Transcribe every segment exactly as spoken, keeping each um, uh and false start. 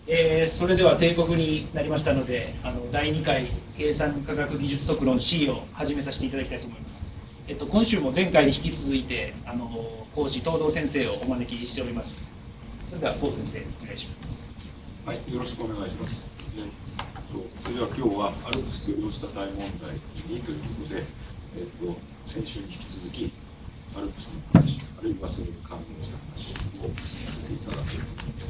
えー、それでは定刻になりましたので、あのだいにかい計算科学技術特論 C を始めさせていただきたいと思います。えっと、今週も前回に引き続いてあの講師東堂先生をお招きしております。それでは東堂先生お願いします。 はい、よろしくお願いします。えっと、それでは今日はアルプスと量子多体問題にということで、えっと、先週に引き続きアルプスの話、あるいはそれに関連した話をさせていただければと思います。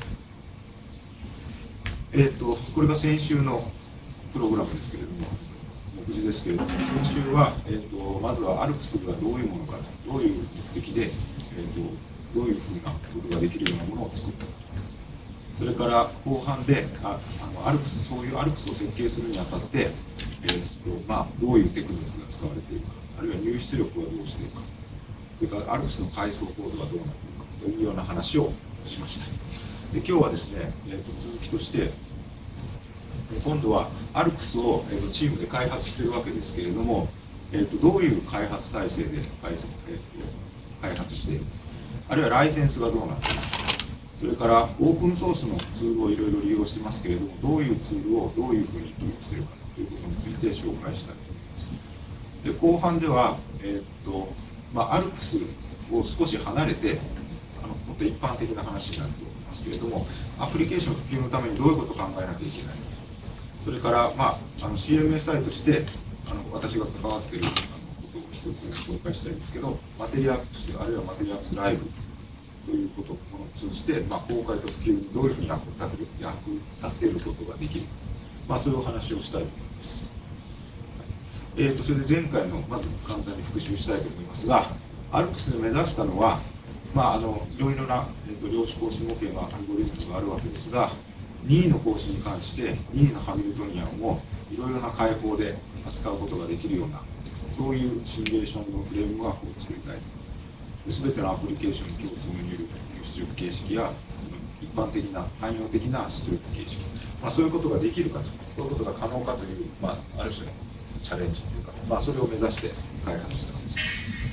えっと、これが先週のプログラムですけれども、目次ですけれども、今週は、えっと、まずはアルプスがどういうものか、どういう目的で、えっと、どういうふうなことができるようなものを作ったか。それから後半で あ, あのアルプスそういうアルプスを設計するにあたって、えーとまあ、どういうテクニックが使われているか、あるいは入出力はどうしているか、それからアルプスの階層構造がどうなっているかというような話をしました。で今日はですね、えー、と続きとして今度はアルプスを、えー、とチームで開発しているわけですけれども、えー、とどういう開発体制で開,、えー、と開発しているか、あるいはライセンスがどうなっているか、それからオープンソースのツールをいろいろ利用してますけれども、どういうツールをどういうふうに利用しているかということについて紹介したいと思います。で後半では、えーっとまあ、アルプスを少し離れて、あのもっと一般的な話になっておりますけれども、アプリケーション普及のためにどういうことを考えなきゃいけないのか、それから、まあ、あの シーエムエスアイ としてあの私が関わっているあのことを一つ紹介したいんですけど、マテリアルプス、あるいはマテリアルプスライブということを通じて、まあ、公開と普及にどういうふうに役立てる、役立てることができるか、まあ、そういうお話をしたいと思います。えー、とそれで前回のまず簡単に復習したいと思いますが、アルプスで目指したのは、まあ、あのいろいろな、えー、と量子格子模型のアルゴリズムがあるわけですが、任意の格子に関して任意のハミルトニアンをいろいろな解法で扱うことができるような、そういうシミュレーションのフレームワークを作りたい。すべてのアプリケーションに共通の入力出力形式や一般的な汎用的な出力形式、まあ、そういうことができるかと、そういうことが可能かという、まあ、ある種のチャレンジというか、まあ、それを目指して開発したんです。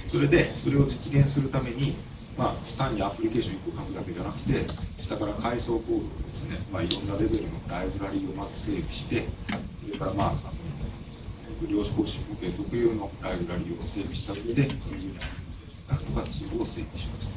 それでそれを実現するために、まあ、単にアプリケーションいっこ書くだけじゃなくて、下から階層コードをですね、まあ、いろんなレベルのライブラリーをまず整備して、それから、まあ、あの量子格子模型特有のライブラリーを整備した上で、そういうとかツールを整備しました。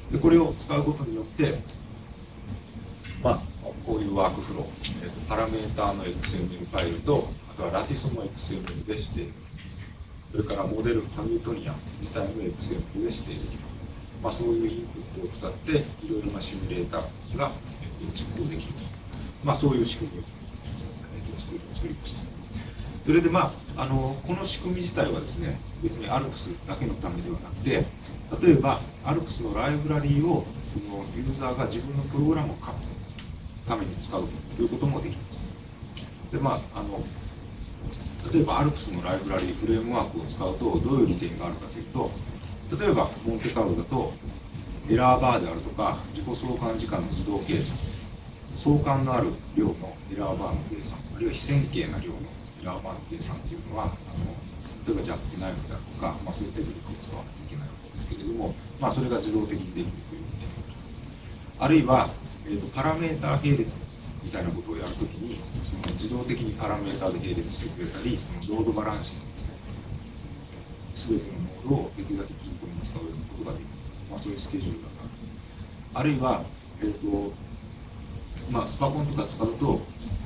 でこれを使うことによって、まあ、こういうワークフロー、えーと、パラメーターの エックスエムエル ファイルと、あとはラティソの エックスエムエル で指定できます。それからモデル、ハミルトニアン自体の エックスエムエル で指定できます。まあ、そういうインプットを使って、いろいろなシミュレーターが実行できる。まあ、そういう仕組みを作りました。それで、まあ、あのこの仕組み自体はですね、別にアルプスだけのためではなくて、例えばアルプスのライブラリーをそのユーザーが自分のプログラムを書くために使うということもできます。で、まあ、あの例えばアルプスのライブラリーフレームワークを使うとどういう利点があるかというと、例えばモンテカルロだとエラーバーであるとか自己相関時間の自動計算、相関のある量のエラーバーの計算、あるいは非線形な量のエラーバーの計算というのは、あの例えばジャックナイフであるとか、まあ、そういうテクニックを使わなきゃいけないわけですけれども、まあ、それが自動的にできるという点、あるいは、えーと、パラメータ並列みたいなことをやるときに、その自動的にパラメータで並列してくれたり、そのロードバランシングですね、すべてのノードをできるだけ均等に使うようなことができる、まあ、そういうスケジュールがある。あるいは、えーとまあ、スパコンとか使うと、えーとあの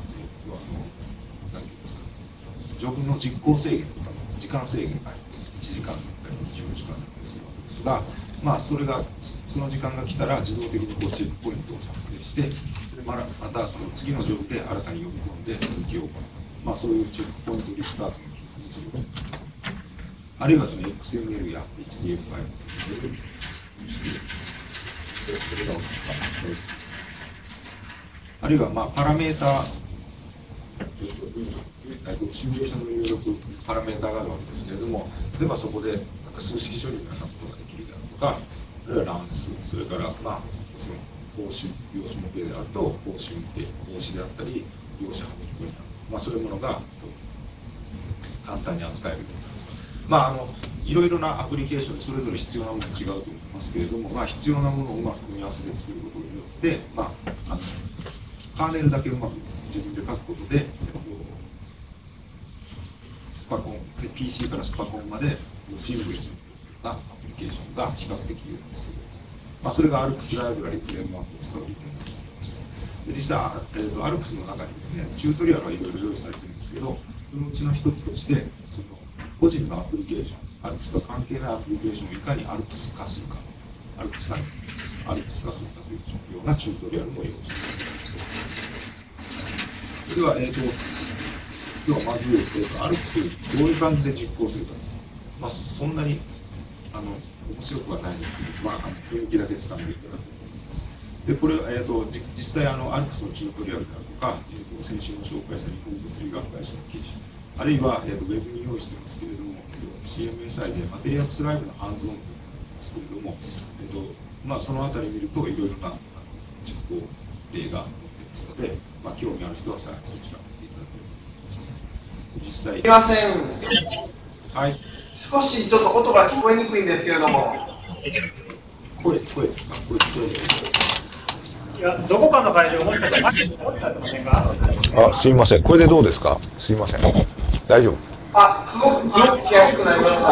何て言うんですか、ジョブの実行制限とかの時間制限があります。いちじかんだったりにじゅうよじかんだったりするわけですが、まあ、それがその時間が来たら自動的にこうチェックポイントを作成して、でまたその次のジョブで新たに呼び込んで続きを行う、まあ、そういうチェックポイントリスタートの機能にする、あるいはその エックスエムエル や エイチディーエフ ファイルを輸出で、それらを使う、あるいはまあパラメータシミュレーションの入力パラメータがあるわけですけれども、例えばそこでなんか数式処理のようなことができるであるとか、あるいは乱数、それからまあその方針、量子模型であると方針模型、方子であったり、量子波形になる、まあそういうものが簡単に扱えるようになる。まああのいろいろなアプリケーションでそれぞれ必要なものが違うと思いますけれども、まあ、必要なものをうまく組み合わせて作ることによって、まあ、あのカーネルだけうまく自分で書くことで、えっと、スパコン ピーシー からスパコンまでシームレスなアプリケーションが比較的言うんですけど、まあ、それが アルプス ライブラリフレームワークを使うという点になります。で実際、えーと、アルプス の中にですね、チュートリアルはいろいろ用意されてるんですけど、そのうちの一つとして、その個人のアプリケーション、アルプス と関係ないアプリケーションをいかに アルプス 化するか、アルプス サイズですか、アルプス 化するかというようなチュートリアルも用意しています。それでは、えーと、ではまず、えーと、アルプス どういう感じで実行するか。まあ、そんなにあの面白くはないんですけど、まあ、あの雰囲気だけ掴んでいただくと思います。で、これ、えーと、実際あの、アルプス のチュートリアルであるとか、えーと、先週も紹介した日本物理学会社の記事、あるいは、えーと、ウェブに用意していますけれども、シーエムエスアイ でマテリアルスライブのハンズオンというのがありますけれども、えーとまあ、そのあたり見るといろいろな実行例が載っていますので、まあ、興味ある人はさらにそちらを見ていただければと思います。実際。 すみません。 はい。 少しちょっと音が聞こえにくいんですけれども。 声、声ですか？声聞こえる。いや、どこかの会場もしかしてマイク落ちたってませんか？ あ、すみません。これでどうですか？すみません。大丈夫？ あ、すごく、すごく聞きやすくなりました。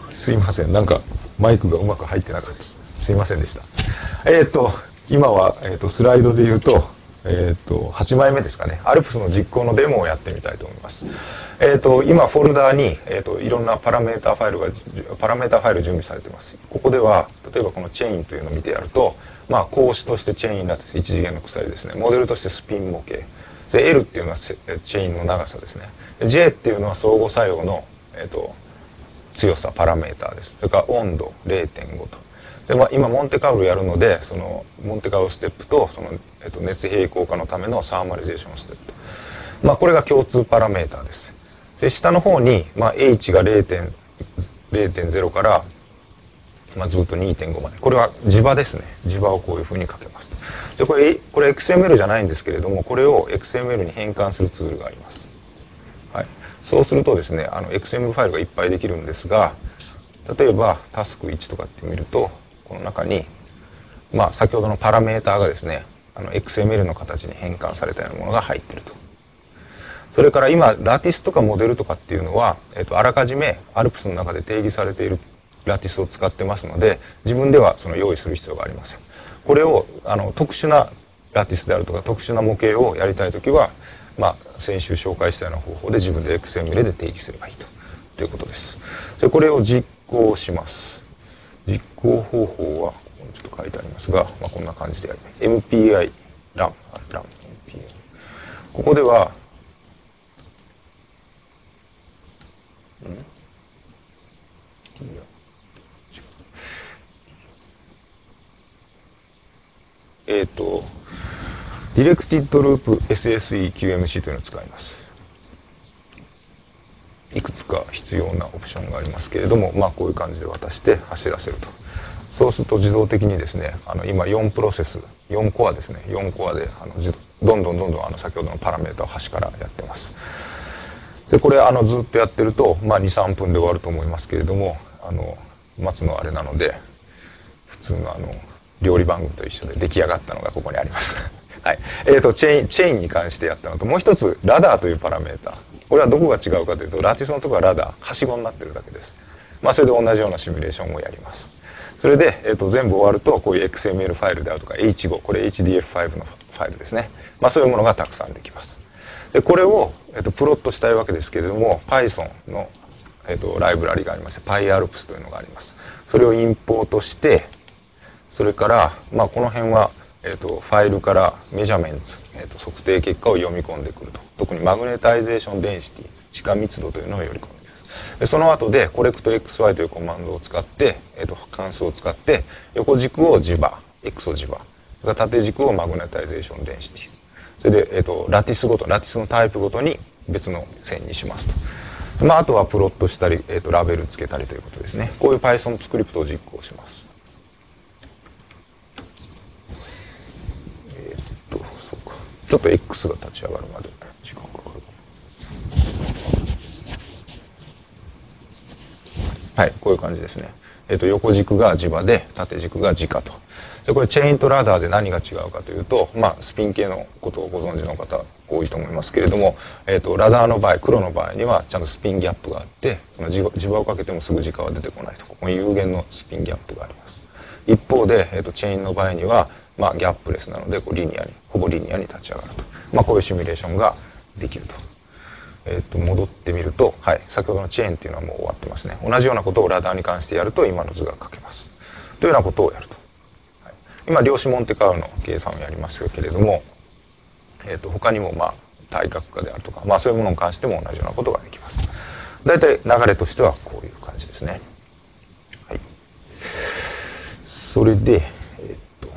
すいません。なんかマイクがうまく入ってなかったです。すいませんでした。えっと、今は、えー、とスライドで言うと、えっと、はちまいめですかね。アルプス の実行のデモをやってみたいと思います。えっと、今、フォルダーに、えー、といろんなパラメータファイルが、パラメータファイル準備されています。ここでは、例えばこのチェインというのを見てやると、まあ、格子としてチェインラティス、一次元の鎖ですね。モデルとしてスピン模型。で、L っていうのはチェインの長さですね。J っていうのは相互作用の、えー、と強さ、パラメーターです。それから温度 れいてんご と。で、まあ、今モンテカルロやるので、そのモンテカルロステップとその、えっと、熱平衡化のためのサーマリゼーションステップと、まあ、これが共通パラメーターです。で、下の方に、まあ、H が れいてんゼロ から、まあ、ずっと にてんご まで、これは磁場ですね。磁場をこういうふうにかけますと。で、これこれ エックスエムエル じゃないんですけれども、これを エックスエムエル に変換するツールがあります。はい、そうするとですね、あの エックスエムエル ファイルがいっぱいできるんですが、例えばタスクいちとかって見ると、この中に、まあ、先ほどのパラメーターがですね、あの エックスエムエル の形に変換されたようなものが入っていると。それから今、ラティスとかモデルとかっていうのは、えっと、あらかじめ アルプス の中で定義されているラティスを使ってますので、自分ではその用意する必要がありません。これをあの特殊なラティスであるとか特殊な模型をやりたいときは、まあ、先週紹介したような方法で自分で エックスエムエル で定義すればいいと、ということです。で、これを実行します。実行方法はちょっと書いてありますが、まあ、こんな感じでやる。エムピーアイ、ラム、ラム、エムピーアイ。ここでは、んえっと、Directed Loop エスエスイーキューエムシー というのを使います。いくつか必要なオプションがありますけれども、まあ、こういう感じで渡して走らせると。そうすると自動的にですね、あの今よんプロセス、よんコアですね、よんコアであのどんどんどんどんあの先ほどのパラメータを端からやってます。で、これあのずっとやってると、まあ、に、さんぷんで終わると思いますけれども、あの待つのあれなので、普通のあの料理番組と一緒で出来上がったのがここにあります。はい。えーと、チェーン、チェーンに関してやったのと、もう一つ、ラダーというパラメータ。これはどこが違うかというと、ラティスのところはラダー、はしごになってるだけです。まあ、それで同じようなシミュレーションをやります。それで、えーと、全部終わると、こういう エックスエムエル ファイルであるとか、エイチファイブ、これ エイチディーエフファイブ のファイルですね。まあ、そういうものがたくさんできます。で、これを、えーと、プロットしたいわけですけれども、Python の、えーと、ライブラリがありまして、PyAlps というのがあります。それをインポートして、それから、まあ、この辺は、えーと、ファイルからメジャーメンツ、えーと、測定結果を読み込んでくると。特にマグネタイゼーションデンシティ、地下密度というのを読み込んできます。で、その後で、コレクト エックスワイ というコマンドを使って、えーと、関数を使って、横軸を磁場、X を磁場、それから縦軸をマグネタイゼーションデンシティ。それで、えーと、ラティスごと、ラティスのタイプごとに別の線にしますと。まあ、あとはプロットしたり、えーと、ラベルつけたりということですね。こういう Python スクリプトを実行します。ちょっと X が立ち上がるまで時間かかる。はい、こういう感じですね。えっと、横軸が磁場で、縦軸が磁化と。 でこれチェインとラダーで何が違うかというと、まあ、スピン系のことをご存知の方多いと思いますけれども、えー、とラダーの場合黒の場合にはちゃんとスピンギャップがあって、その磁場をかけてもすぐ磁場は出てこないと、ここに有限のスピンギャップがあります。一方で、えー、とチェインの場合には、まあ、ギャップレスなのでこうリニアにほぼリニアに立ち上がると、まあ、こういうシミュレーションができると。えー、と戻ってみると、はい、先ほどのチェーンっていうのはもう終わってますね。同じようなことをラダーに関してやると今の図が書けますというようなことをやると。はい、今量子モンテカルロの計算をやりましたけれども、えー、と他にもまあ対角化であるとか、まあ、そういうものに関しても同じようなことができます。大体流れとしてはこういう感じですね。はい、それで、えーと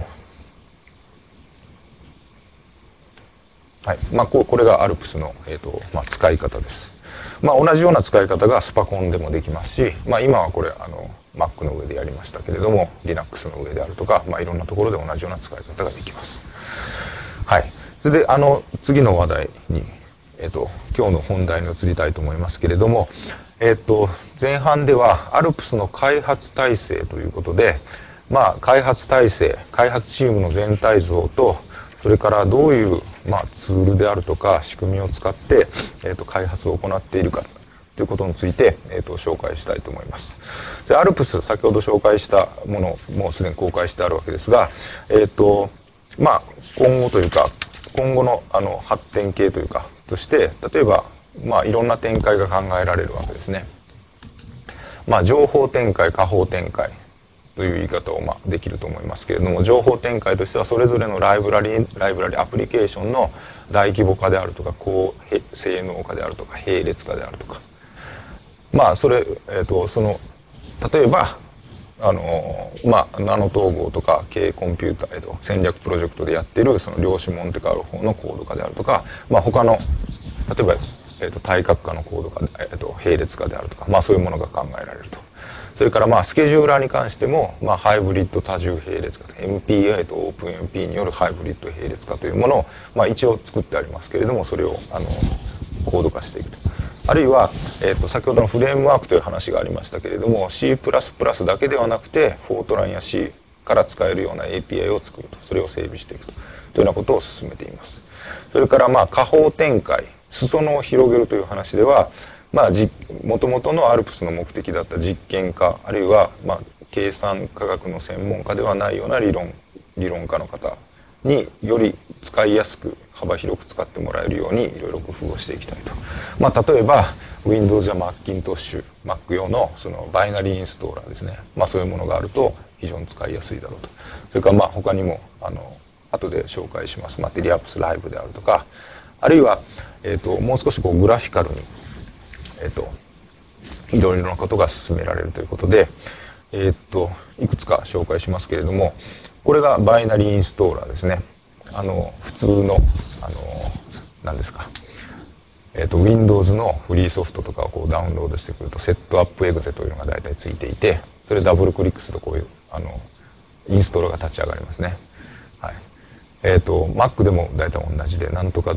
はいまあ、こ, これがアルプスの、えーとまあ、使い方です。まあ、同じような使い方がスパコンでもできますし、まあ、今はこれあの Mac の上でやりましたけれども Linux の上であるとか、まあ、いろんなところで同じような使い方ができます。はい、それであの次の話題に、えーと、今日の本題に移りたいと思いますけれども、えーと、前半ではアルプスの開発体制ということで、まあ、開発体制開発チームの全体像とそれからどういう、まあ、ツールであるとか仕組みを使って、えー、と開発を行っているかということについて、えー、と紹介したいと思います。でアルプス先ほど紹介したものもうすでに公開してあるわけですが、えーとまあ、今後というか今後の、あの発展系というかとして例えば、まあ、いろんな展開が考えられるわけですね。まあ、情報展開下方展開という言い方をまあできると思いますけれども、情報展開としてはそれぞれのライブラリライブラリアプリケーションの大規模化であるとか高性能化であるとか並列化であるとか、まあそれ、えー、とその例えばあの、まあ、ナノ統合とか軽コンピューター、えー、と戦略プロジェクトでやっているその量子モンテカルロ法のコード化であるとか、まあ、他の例えば、えー、と対角化のコード化、えー、と並列化であるとか、まあ、そういうものが考えられると。それからまあスケジューラーに関しても、まあ、ハイブリッド多重並列化 エムピーアイ と オープンエムピー によるハイブリッド並列化というものを、まあ、一応作ってありますけれども、それをあのコード化していくと。あるいは、えー、と先ほどのフレームワークという話がありましたけれども シープラスプラス だけではなくてフォートランや C から使えるような エーピーアイ を作ると、それを整備していくとというようなことを進めています。それからまあ下方展開裾野を広げるという話では、まあ、もともとのアルプスの目的だった実験家あるいはまあ計算科学の専門家ではないような理論理論家の方により使いやすく幅広く使ってもらえるようにいろいろ工夫をしていきたいと。まあ、例えば Windows や Macintosh、Mac 用のそのバイナリーインストーラーですね、まあ、そういうものがあると非常に使いやすいだろうと。それからまあ他にもあの後で紹介しますマテリアップスライブであるとか、あるいは、えー、ともう少しこうグラフィカルにえっと、いろいろなことが進められるということで、えっと、いくつか紹介しますけれども、これがバイナリーインストーラーですね。あの、普通の、あの、何ですか、えっと、Windows のフリーソフトとかをこうダウンロードしてくると、セットアップエグゼというのが大体ついていて、それダブルクリックするとこういう、あの、インストールが立ち上がりますね。はい。えっと、Mac でも大体同じで、なんとか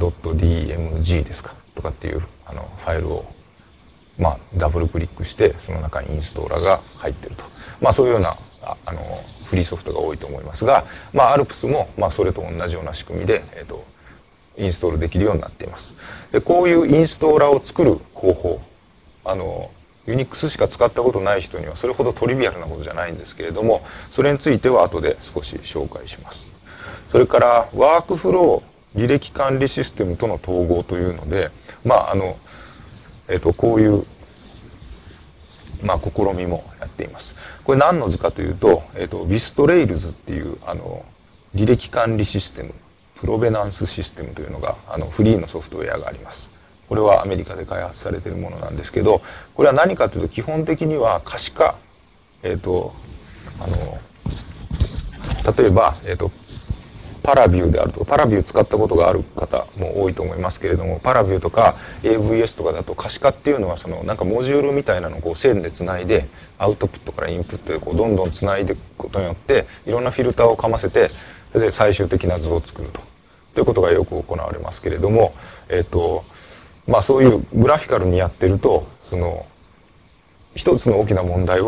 .dmg ですか、とかっていうあのファイルをまあ、ダブルクリックしてその中にインストーラーが入っていると、まあ、そういうようなああのフリーソフトが多いと思いますが、まあ、アルプスもまあそれと同じような仕組みで、えー、とインストールできるようになっています。でこういうインストーラーを作る方法、あのユニックスしか使ったことない人にはそれほどトリビアルなことじゃないんですけれども、それについては後で少し紹介します。それからワークフロー履歴管理システムとの統合というので、まああのえっと、こういう、まあ、試みもやっています。これ何の図かというと、えっと、ビストレイルズっていうあの履歴管理システム、プロベナンスシステムというのがあのフリーのソフトウェアがあります。これはアメリカで開発されているものなんですけど、これは何かというと基本的には可視化、えっと、あの例えば、えっと、パラビューであるとか、パラビュー使ったことがある方も多いと思いますけれども、パラビューとか エーブイエス とかだと可視化っていうのはそのなんかモジュールみたいなのをこう線でつないでアウトプットからインプットでこうどんどんつないでいくことによっていろんなフィルターをかませて、それで最終的な図を作るとということがよく行われますけれども、えっとまあそういうグラフィカルにやってるとその一つの大きな問題は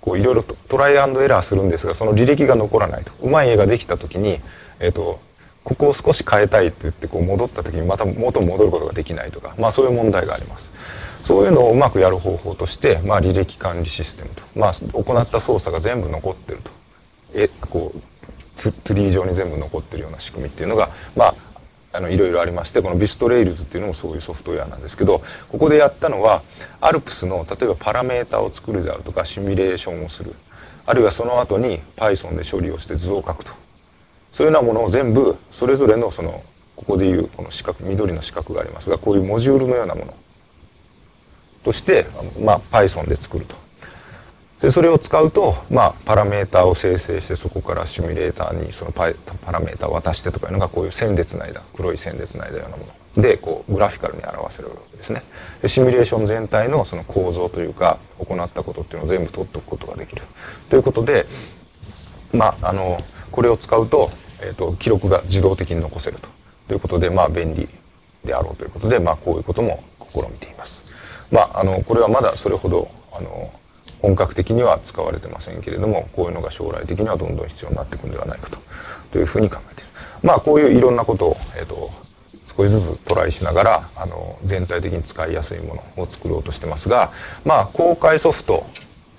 こういろいろとトライアンドエラーするんですが、その履歴が残らないと。うまい絵ができた時に、えっと、ここを少し変えたいって言ってこう戻った時にまた元に戻ることができないとか、まあそういう問題があります。そういうのをうまくやる方法として、まあ履歴管理システムと、まあ行った操作が全部残ってると。え、こう、トゥリー上に全部残ってるような仕組みっていうのが、まあ、あのいろいろありまして、このビストレイルズっていうのもそういうソフトウェアなんですけど、ここでやったのはアルプスの例えばパラメータを作るであるとかシミュレーションをする、あるいはその後に Python で処理をして図を書くと、そういうようなものを全部それぞれのそのここでいうこの四角、緑の四角がありますが、こういうモジュールのようなものとして、まあ、Python で作ると。でそれを使うと、まあ、パラメータを生成して、そこからシミュレーターにそのパイパラメータを渡してとかいうのが、こういう線列の間、黒い線列の間ようなもので、こうグラフィカルに表せるわけですね。でシミュレーション全体のその構造というか、行ったことっていうのを全部取っておくことができるということで、まあ、あのこれを使うと、えーと、記録が自動的に残せるとということで、まあ、便利であろうということで、まあ、こういうことも試みています。まあ、あのこれはまだそれほどあの本格的には使われてませんけれども、こういうのが将来的にはどんどん必要になっていくんではないかと、というふうに考えています。まあこういういろんなことを、えーと、少しずつトライしながらあの全体的に使いやすいものを作ろうとしてますが、まあ公開ソフト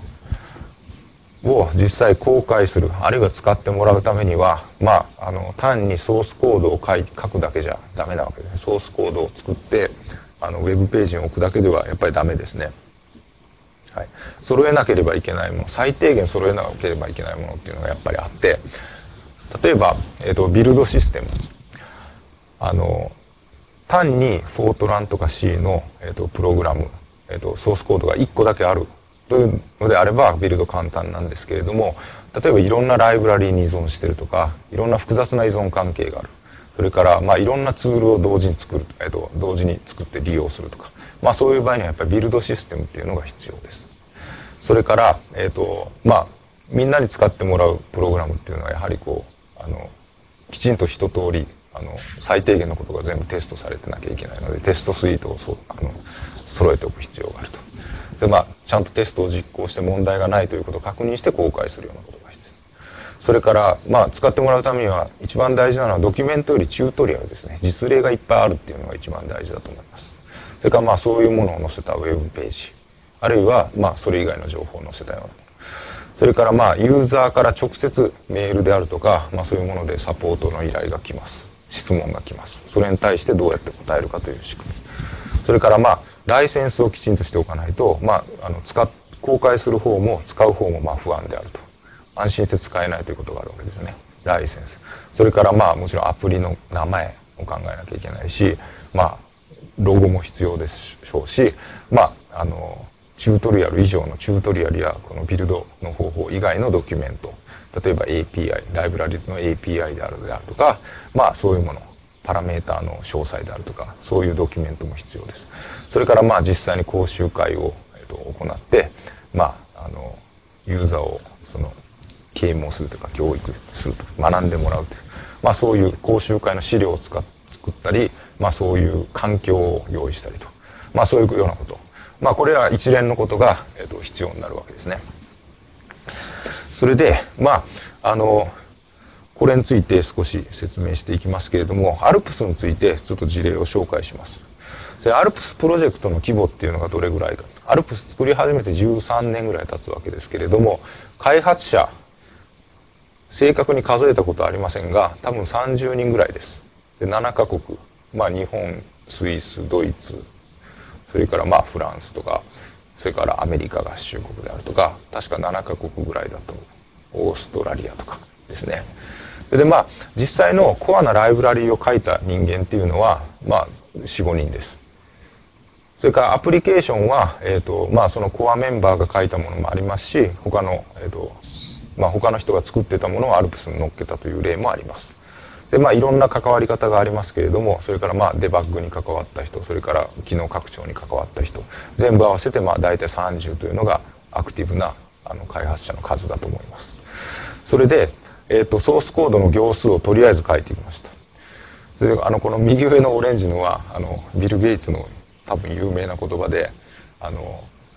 を実際公開する、あるいは使ってもらうためには、まあ、あの単にソースコードを書い書くだけじゃダメなわけですね。ソースコードを作ってあのウェブページに置くだけではやっぱりダメですね。はい、揃えなければいけないもの、最低限揃えなければいけないものっていうのがやっぱりあって、例えば、えーと、ビルドシステム、あの単にフォートランとか C の、えーと、プログラム、えーと、ソースコードがいっこだけあるというのであればビルド簡単なんですけれども、例えばいろんなライブラリーに依存してるとか、いろんな複雑な依存関係がある、それから、まあ、いろんなツールを同時に作る、えーと、同時に作って利用するとか、まあ、そういう場合にはやっぱりビルドシステムっていうのが必要です。それから、えーとまあ、みんなに使ってもらうプログラムっていうのはやはりこうあのきちんと一通りあの最低限のことが全部テストされてなきゃいけないので、テストスイートをそあの揃えておく必要があると。で、まあ、ちゃんとテストを実行して問題がないということを確認して公開するようなことが必要。それから、まあ、使ってもらうためには一番大事なのはドキュメントよりチュートリアルですね。実例がいっぱいあるっていうのが一番大事だと思います。それからまあそういうものを載せたウェブページ、あるいはまあそれ以外の情報を載せたようなもの、それからまあユーザーから直接メールであるとか、まあ、そういうものでサポートの依頼が来ます、質問が来ます。それに対してどうやって答えるかという仕組み、それからまあライセンスをきちんとしておかないと、まあ、あの使っ公開する方も使う方もまあ不安であると、安心して使えないということがあるわけですね。ライセンス、それからまあもちろんアプリの名前を考えなきゃいけないし、まあロゴも必要でしょうし、まあ、あのチュートリアル以上のチュートリアルやこのビルドの方法以外のドキュメント、例えば エーピーアイ、ライブラリの エーピーアイ であるであるとか、まあそういうもの、パラメーターの詳細であるとか、そういうドキュメントも必要です。それからまあ実際に講習会を、えっと、行って、まあ、あのユーザーをその啓蒙するというか教育すると、学んでもらうという、まあそういう講習会の資料を使っ作ったり、まあそういう環境を用意したりと、まあそういうようなこと、まあこれら一連のことが、えっと、必要になるわけですね。それでまああのこれについて少し説明していきますけれども、アルプスについてちょっと事例を紹介します。でアルプスプロジェクトの規模っていうのがどれぐらいか、アルプス作り始めてじゅうさんねんぐらい経つわけですけれども、開発者正確に数えたことはありませんが多分さんじゅうにんぐらいです。でななカ国、まあ、日本、スイス、ドイツ、それからまあフランスとか、それからアメリカ合衆国であるとか、確かななカ国ぐらいだとオーストラリアとかですね。でまあ実際のコアなライブラリーを書いた人間っていうのはまあよん、ごにんです。それからアプリケーションは、えーとまあ、そのコアメンバーが書いたものもありますし、他の、えーとまあ、他の人が作ってたものをアルプスに乗っけたという例もあります。でまあいろんな関わり方がありますけれども、それからまあデバッグに関わった人、それから機能拡張に関わった人、全部合わせてまあ大体さんじゅうというのがアクティブなあの開発者の数だと思います。それで、えーとソースコードの行数をとりあえず書いてきました。それであのこの右上のオレンジのはあのビル・ゲイツの多分有名な言葉で、あの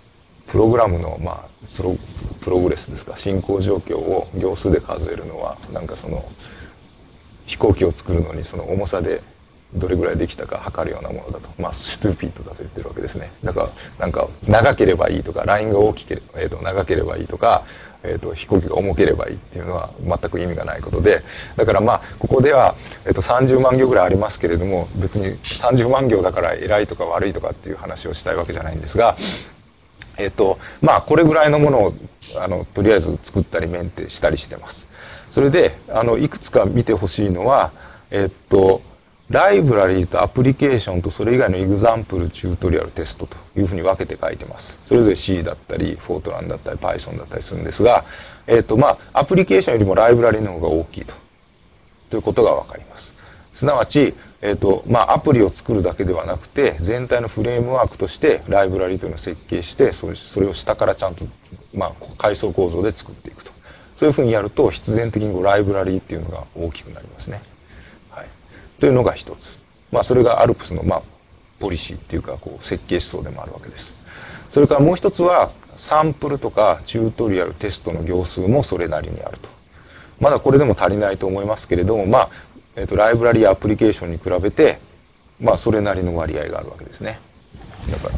プログラムの、まあ、プロ、プログレスですか、進行状況を行数で数えるのは、なんかその、飛行機を作るのにその重さでどれぐらいできたか測るようなものだと、まあ、ストゥーピッドだと言ってるわけですね。だから、なんか、長ければいいとか、ラインが大きければ、えーと、長ければいいとか、えーと、飛行機が重ければいいっていうのは全く意味がないことで、だからまあ、ここでは、えーと、さんじゅうまん行ぐらいありますけれども、別にさんじゅうまん行だから偉いとか悪いとかっていう話をしたいわけじゃないんですが、えっと、まあ、これぐらいのものを、あの、とりあえず作ったりメンテしたりしてます。それで、あの、いくつか見てほしいのは、えっと、ライブラリーとアプリケーションとそれ以外のエグザンプル、チュートリアル、テストというふうに分けて書いてます。それぞれ C だったり、フォートランだったり、Python だったりするんですが、えっと、まあ、アプリケーションよりもライブラリーの方が大きいと、ということが分かります。すなわち、えっと、まあ、アプリを作るだけではなくて、全体のフレームワークとしてライブラリというのを設計して、それ、それを下からちゃんと、まあ、階層構造で作っていくと。そういうふうにやると、必然的にこうライブラリーっていうのが大きくなりますね。はい。というのが一つ。まあ、それがアルプスの、まあ、ポリシーっていうか、こう、設計思想でもあるわけです。それからもう一つは、サンプルとかチュートリアル、テストの行数もそれなりにあると。まだこれでも足りないと思いますけれども、まあ、えっと、ライブラリやアプリケーションに比べて、まあ、それなりの割合があるわけですね。だから、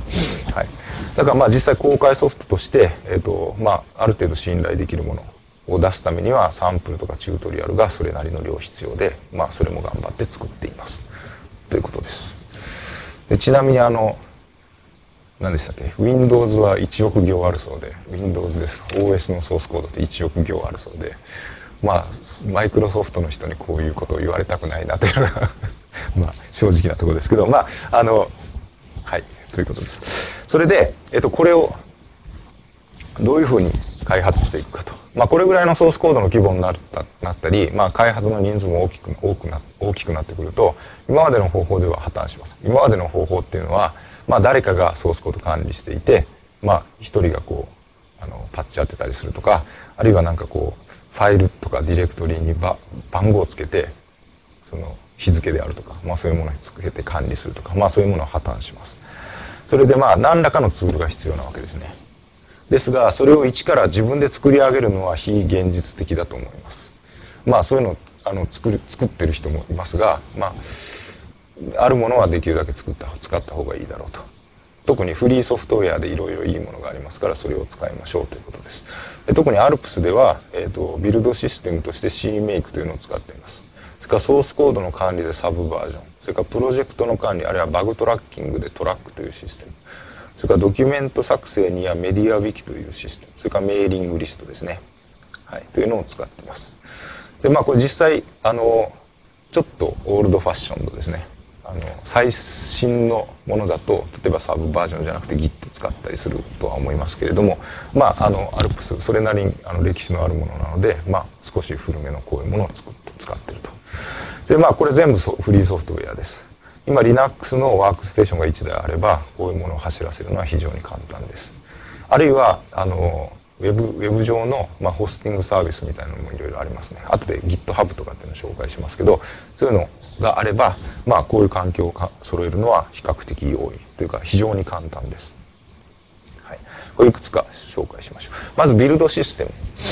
はい。だから、まあ、実際公開ソフトとして、えっと、まあ、ある程度信頼できるものを出すためには、サンプルとかチュートリアルがそれなりの量必要で、まあ、それも頑張って作っています。ということです。で、ちなみに、あの、何でしたっけ Windows はいちおく行あるそうで、Windows です。オーエス のソースコードっていちおく行あるそうで、まあ、マイクロソフトの人にこういうことを言われたくないなというのが、まあ、正直なところですけど、まあ、あの、はい、ということです。それで、えっと、これをどういうふうに開発していくかと。まあ、これぐらいのソースコードの規模になった、なったり、まあ、開発の人数も大きく、多くな、大きくなってくると、今までの方法では破綻します。今までの方法っていうのは、まあ、誰かがソースコード管理していて、まあ、一人がこう、あの、パッチ当てたりするとか、あるいはなんかこう、ファイルとかディレクトリに番号をつけて、その日付であるとか、まあそういうものをつけて管理するとか、まあそういうものは破綻します。それでまあ何らかのツールが必要なわけですね。ですが、それを一から自分で作り上げるのは非現実的だと思います。まあそういうのをあの作る、作ってる人もいますが、まあ、あるものはできるだけ作った、使った方がいいだろうと。特にフリーソフトウェアでいろいろいいものがありますから、それを使いましょうということです。で特にアルプスでは、えーと、ビルドシステムとして シーメイク というのを使っています。それからソースコードの管理でサブバージョン、それからプロジェクトの管理、あるいはバグトラッキングでトラックというシステム、それからドキュメント作成にはメディアウィキというシステム、それからメーリングリストですね。はい、というのを使っています。で、まあこれ実際、あの、ちょっとオールドファッションドですね。あの最新のものだと例えばサブバージョンじゃなくて Git 使ったりするとは思いますけれども、まああの アルプス それなりにあの歴史のあるものなので、まあ少し古めのこういうものを作って使ってると。でまあこれ全部フリーソフトウェアです。今 Linux のワークステーションがいちだいあればこういうものを走らせるのは非常に簡単です。あるいはあのウェブ、ウェブ上の、まあ、ホスティングサービスみたいなのもいろいろありますね。後で GitHub とかっていうのを紹介しますけど、そういうのがあれば、まあ、こういう環境をか揃えるのは比較的容易というか非常に簡単です。はい。これいくつか紹介しましょう。まずビルドシステム。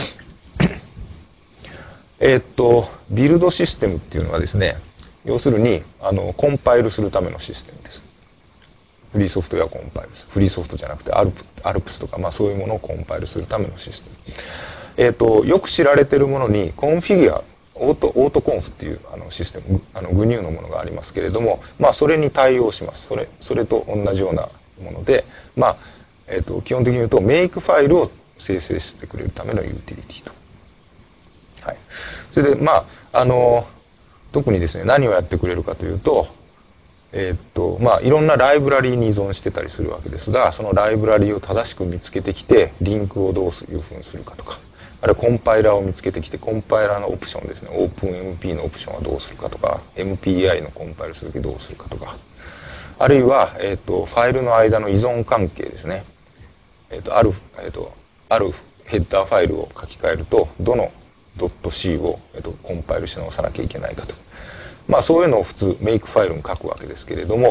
えーっと、ビルドシステムっていうのはですね、要するに、あの、コンパイルするためのシステムです。フリーソフトウェアコンパイルする。フリーソフトじゃなくてアルプ、アルプスとか、まあそういうものをコンパイルするためのシステム。えっと、よく知られているものに、コンフィギュア、オート、オートコンフっていうあのシステム、あの、グニューのものがありますけれども、まあそれに対応します。それ、それと同じようなもので、まあ、えっと、基本的に言うと、メイクファイルを生成してくれるためのユーティリティと。はい。それで、まあ、あの、特にですね、何をやってくれるかというと、えーっとまあ、いろんなライブラリーに依存してたりするわけですが、そのライブラリーを正しく見つけてきて、リンクをどういうふうにするかとか、あるいはコンパイラーを見つけてきて、コンパイラーのオプションですね、オープンエムピー のオプションはどうするかとか、エムピーアイ のコンパイルするときどうするかとか、あるいは、えーっと、ファイルの間の依存関係ですね。えーっと、ある、えーっと、あるヘッダーファイルを書き換えると、どの .c を、えーっと、コンパイルし直さなきゃいけないかと。まあそういうのを普通メイクファイルに書くわけですけれども、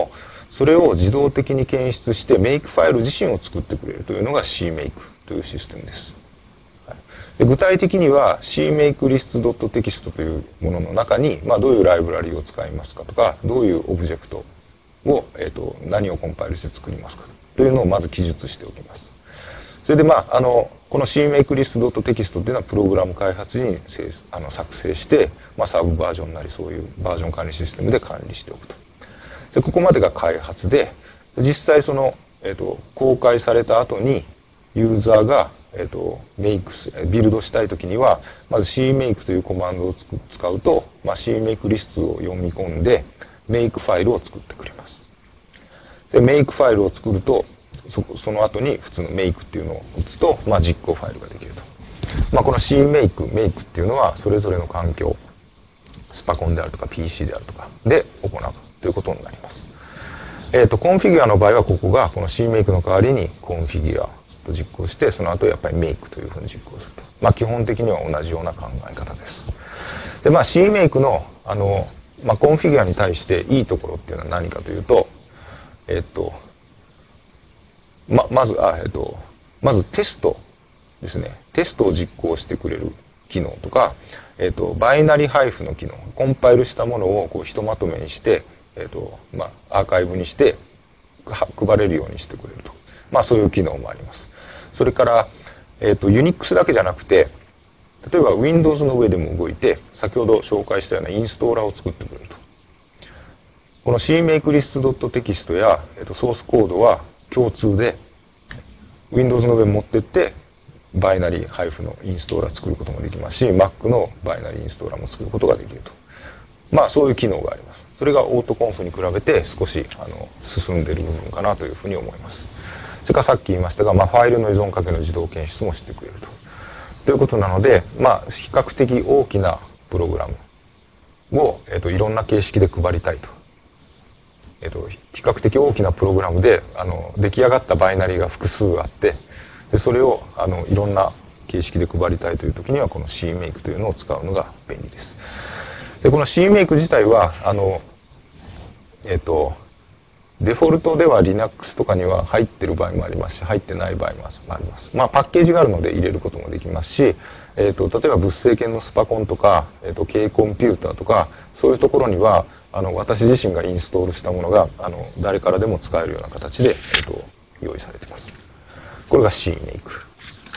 それを自動的に検出してメイクファイル自身を作ってくれるというのが シーメイク というシステムです。で具体的には シーメイクリストドットテキスト というものの中に、まあ、どういうライブラリを使いますかとか、どういうオブジェクトを、えーと、何をコンパイルして作りますかというのをまず記述しておきます。それで、まあ、あのこの シーメイクリストドットテキスト というのはプログラム開発にあの作成して、まあ、サブバージョンなりそういうバージョン管理システムで管理しておくと。でここまでが開発で、実際その、えーと、公開された後にユーザーがえっと、メイクス、ビルドしたいときには、まず シーメイク というコマンドをつく使うと、まあ、シーメイク リストを読み込んで、メイクファイルを作ってくれます。で、メイクファイルを作ると、そ, その後に普通のメイクっていうのを打つと、まあ、実行ファイルができると。まあ、この シーメイク、メイクっていうのは、それぞれの環境、スパコンであるとか ピーシー であるとかで行うということになります。えっと、コンフィギュアの場合は、ここが、この シーメイク の代わりにコンフィギュア、と実行して、その後やっぱりメイクというふうに実行すると。まあ基本的には同じような考え方です。で、まあ シーメイク の、あの、まあコンフィギュアに対していいところっていうのは何かというと、えっと、ま、まず、あ、えっと、まずテストですね。テストを実行してくれる機能とか、えっと、バイナリ配布の機能、コンパイルしたものをこうひとまとめにして、えっと、まあアーカイブにして配れるようにしてくれると。まあそういう機能もあります。それから、えっと、Unix だけじゃなくて、例えば Windows の上でも動いて、先ほど紹介したようなインストーラーを作ってくれると。この シーメイクリストドットテキスト や、えっと、ソースコードは共通で、Windows の上に持ってって、バイナリー配布のインストーラー作ることもできますし、Mac のバイナリーインストーラーも作ることができると。まあそういう機能があります。それがオートコンフに比べて少しあの進んでいる部分かなというふうに思います。それからさっき言いましたが、まあ、ファイルの依存かけの自動検出もしてくれると。ということなので、まあ、比較的大きなプログラムを、えっと、いろんな形式で配りたいと。えっと、比較的大きなプログラムで、あの、出来上がったバイナリーが複数あって、でそれを、あの、いろんな形式で配りたいという時には、この シーメイク というのを使うのが便利です。で、この シーメイク 自体は、あの、えっと、デフォルトでは Linux とかには入ってる場合もありますし、入ってない場合もあります。まあ、パッケージがあるので入れることもできますし、えっと、例えば物性圏のスパコンとか、えっと、軽コンピューターとか、そういうところには、あの、私自身がインストールしたものが、あの、誰からでも使えるような形で、えっと、用意されています。これが シーメイク。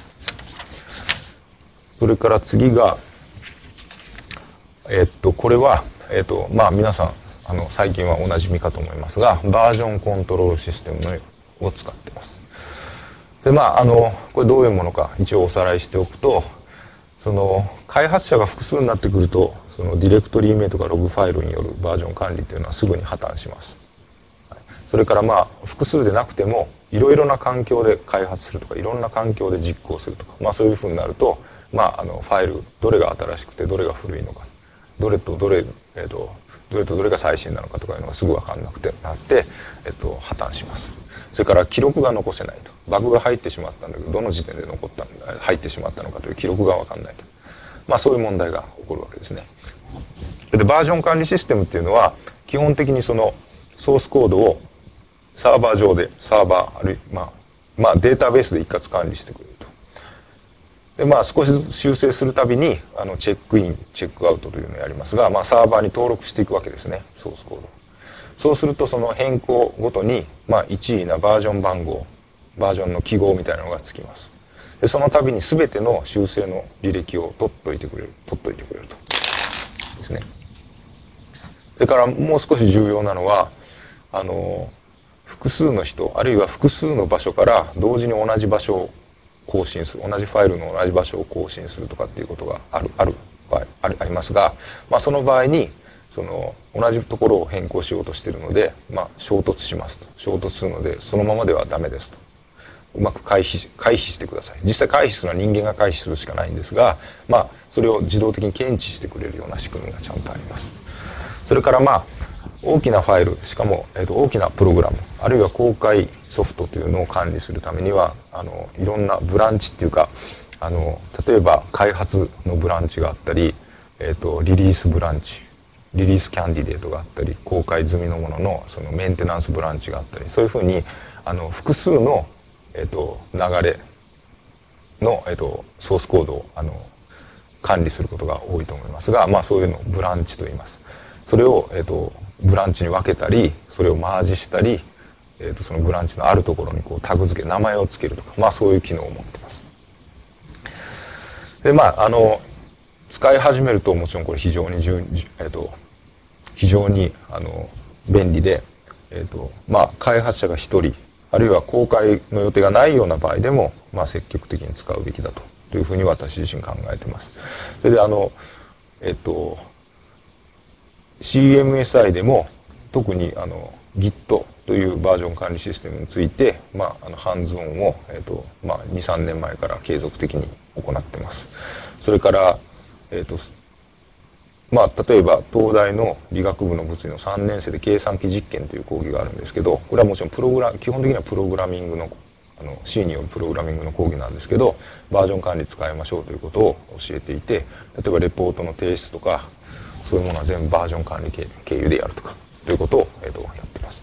それから次が、えっと、これは、えっと、まあ、皆さん、あの最近はおなじみかと思いますが、バージョンコントロールシステムを使っています。で、まあ、あの、これどういうものか一応おさらいしておくと、その、開発者が複数になってくると、そのディレクトリ名とかログファイルによるバージョン管理というのはすぐに破綻します。それからまあ、複数でなくても、いろいろな環境で開発するとか、いろんな環境で実行するとか、まあそういうふうになると、まあ、あの、ファイル、どれが新しくてどれが古いのか、どれとどれ、えっと、どれとどれが最新なのかとかいうのがすぐ分かんなくてなって、えっと、破綻します。それから記録が残せないと。バグが入ってしまったんだけど、どの時点で残ったんだ、入ってしまったのかという記録が分かんないと。まあそういう問題が起こるわけですね。で、バージョン管理システムっていうのは、基本的にそのソースコードをサーバー上で、サーバー、あるいは、まあ、まあデータベースで一括管理してくれると。で、まあ少しずつ修正するたびに、あの、チェックイン、チェックアウトというのをやりますが、まあサーバーに登録していくわけですね、ソースコード。そうするとその変更ごとに、まあ一位なバージョン番号、バージョンの記号みたいなのがつきます。で、その度に全ての修正の履歴を取っといてくれる、取っといてくれると。ですね。それからもう少し重要なのは、あの、複数の人、あるいは複数の場所から同時に同じ場所を更新する、同じファイルの同じ場所を更新するとかっていうことがある、ある場合、ある、ありますが、まあその場合に、その、同じところを変更しようとしているので、まあ衝突しますと。衝突するので、そのままではダメですと。うまく回避、回避してください。実際回避するのは人間が回避するしかないんですが、まあそれを自動的に検知してくれるような仕組みがちゃんとあります。それからまあ、大きなファイル、しかも、えーと、大きなプログラム、あるいは公開ソフトというのを管理するためには、あの、いろんなブランチっていうか、あの、例えば開発のブランチがあったり、えーと、リリースブランチ、 リリースキャンディデートがあったり、公開済みのもののそのメンテナンスブランチがあったり、そういうふうにあの複数の、えっと、流れの、えっと、ソースコードをあの管理することが多いと思いますが、まあ、そういうのをブランチと言います。それを、えっと、ブランチに分けたり、それをマージしたり、えっと、そのブランチのあるところにこうタグ付け、名前を付けるとか、まあ、そういう機能を持っています。で、まあ、あの使い始めるともちろんこれ非常に順、えっと、非常にあの便利で、えっとまあ、開発者がひとりあるいは公開の予定がないような場合でも、まあ、積極的に使うべきだとというふうに私自身考えています。それであの、えっと、シーエムエスアイ でも特にあの Git というバージョン管理システムについて、まあ、あのハンズオンを、えっとまあ、に、さんねんまえから継続的に行っています。それからえーとまあ、例えば東大の理学部の物理のさんねん生で計算機実験という講義があるんですけど、これはもちろんプログラ基本的にはプログラミングのあの C によるプログラミングの講義なんですけど、バージョン管理使いましょうということを教えていて、例えばレポートの提出とかそういうものは全部バージョン管理経由でやるとかということを、えー、とやっています。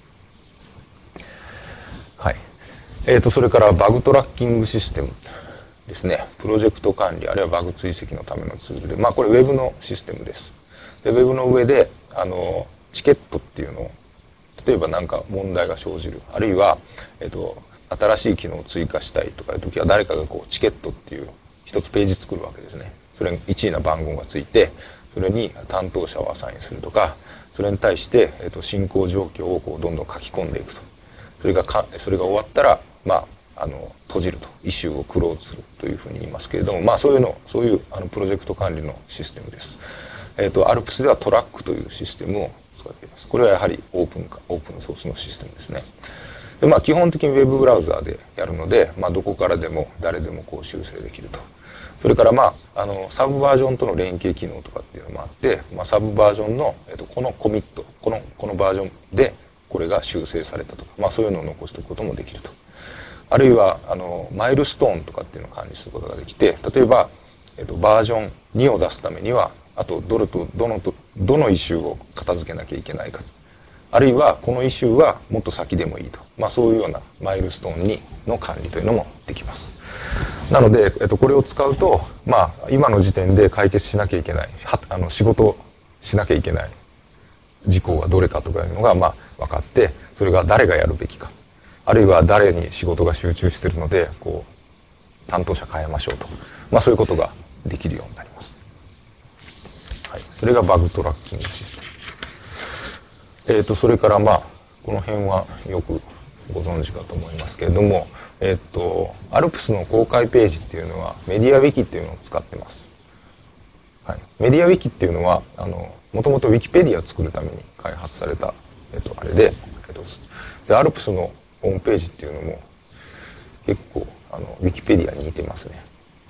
はい。えー、とそれからバグトラッキングシステムですね、プロジェクト管理あるいはバグ追跡のためのツールで、まあこれウェブのシステムです。でウェブの上であのチケットっていうのを、例えば何か問題が生じる、あるいは、えっと、新しい機能を追加したいとかいう時は誰かがこうチケットっていう一つページ作るわけですね。それにいちいな番号がついて、それに担当者をアサインするとか、それに対して、えっと、進行状況をこうどんどん書き込んでいくと。それがかそれが終わったら、まああの閉じると、イシューをクローズするというふうに言いますけれども、まあそういうのそういうあのプロジェクト管理のシステムです。えっと アルプス ではトラックというシステムを使っています。これはやはりオープンかオープンソースのシステムですね。でまあ基本的にウェブブラウザーでやるので、まあどこからでも誰でもこう修正できると。それからまああのサブバージョンとの連携機能とかっていうのもあって、まあサブバージョンのえっとこのコミットこのこのバージョンでこれが修正されたとか、まあそういうのを残しておくこともできると。あるいはあのマイルストーンとかっていうのを管理することができて、例えば、えっと、バージョンにを出すためにはあとどれとどのとどのイシューを片付けなきゃいけないか、あるいはこのイシューはもっと先でもいいと、まあ、そういうようなマイルストーンにの管理というのもできます。なので、えっと、これを使うと、まあ、今の時点で解決しなきゃいけないはあの仕事しなきゃいけない事項がどれかとかいうのが、まあ、分かって、それが誰がやるべきか、あるいは誰に仕事が集中しているのでこう担当者変えましょうと、まあ、そういうことができるようになります。はい、それがバグトラッキングシステム。えーと、それからまあこの辺はよくご存知かと思いますけれども、えーと、アルプスの公開ページっていうのはメディアウィキっていうのを使ってます。はい、メディアウィキっていうのはあのもともとウィキペディアを作るために開発された、えーと、あれで、えーと、でアルプスのホームページっていうのも結構あのウィキペディアに似てますね。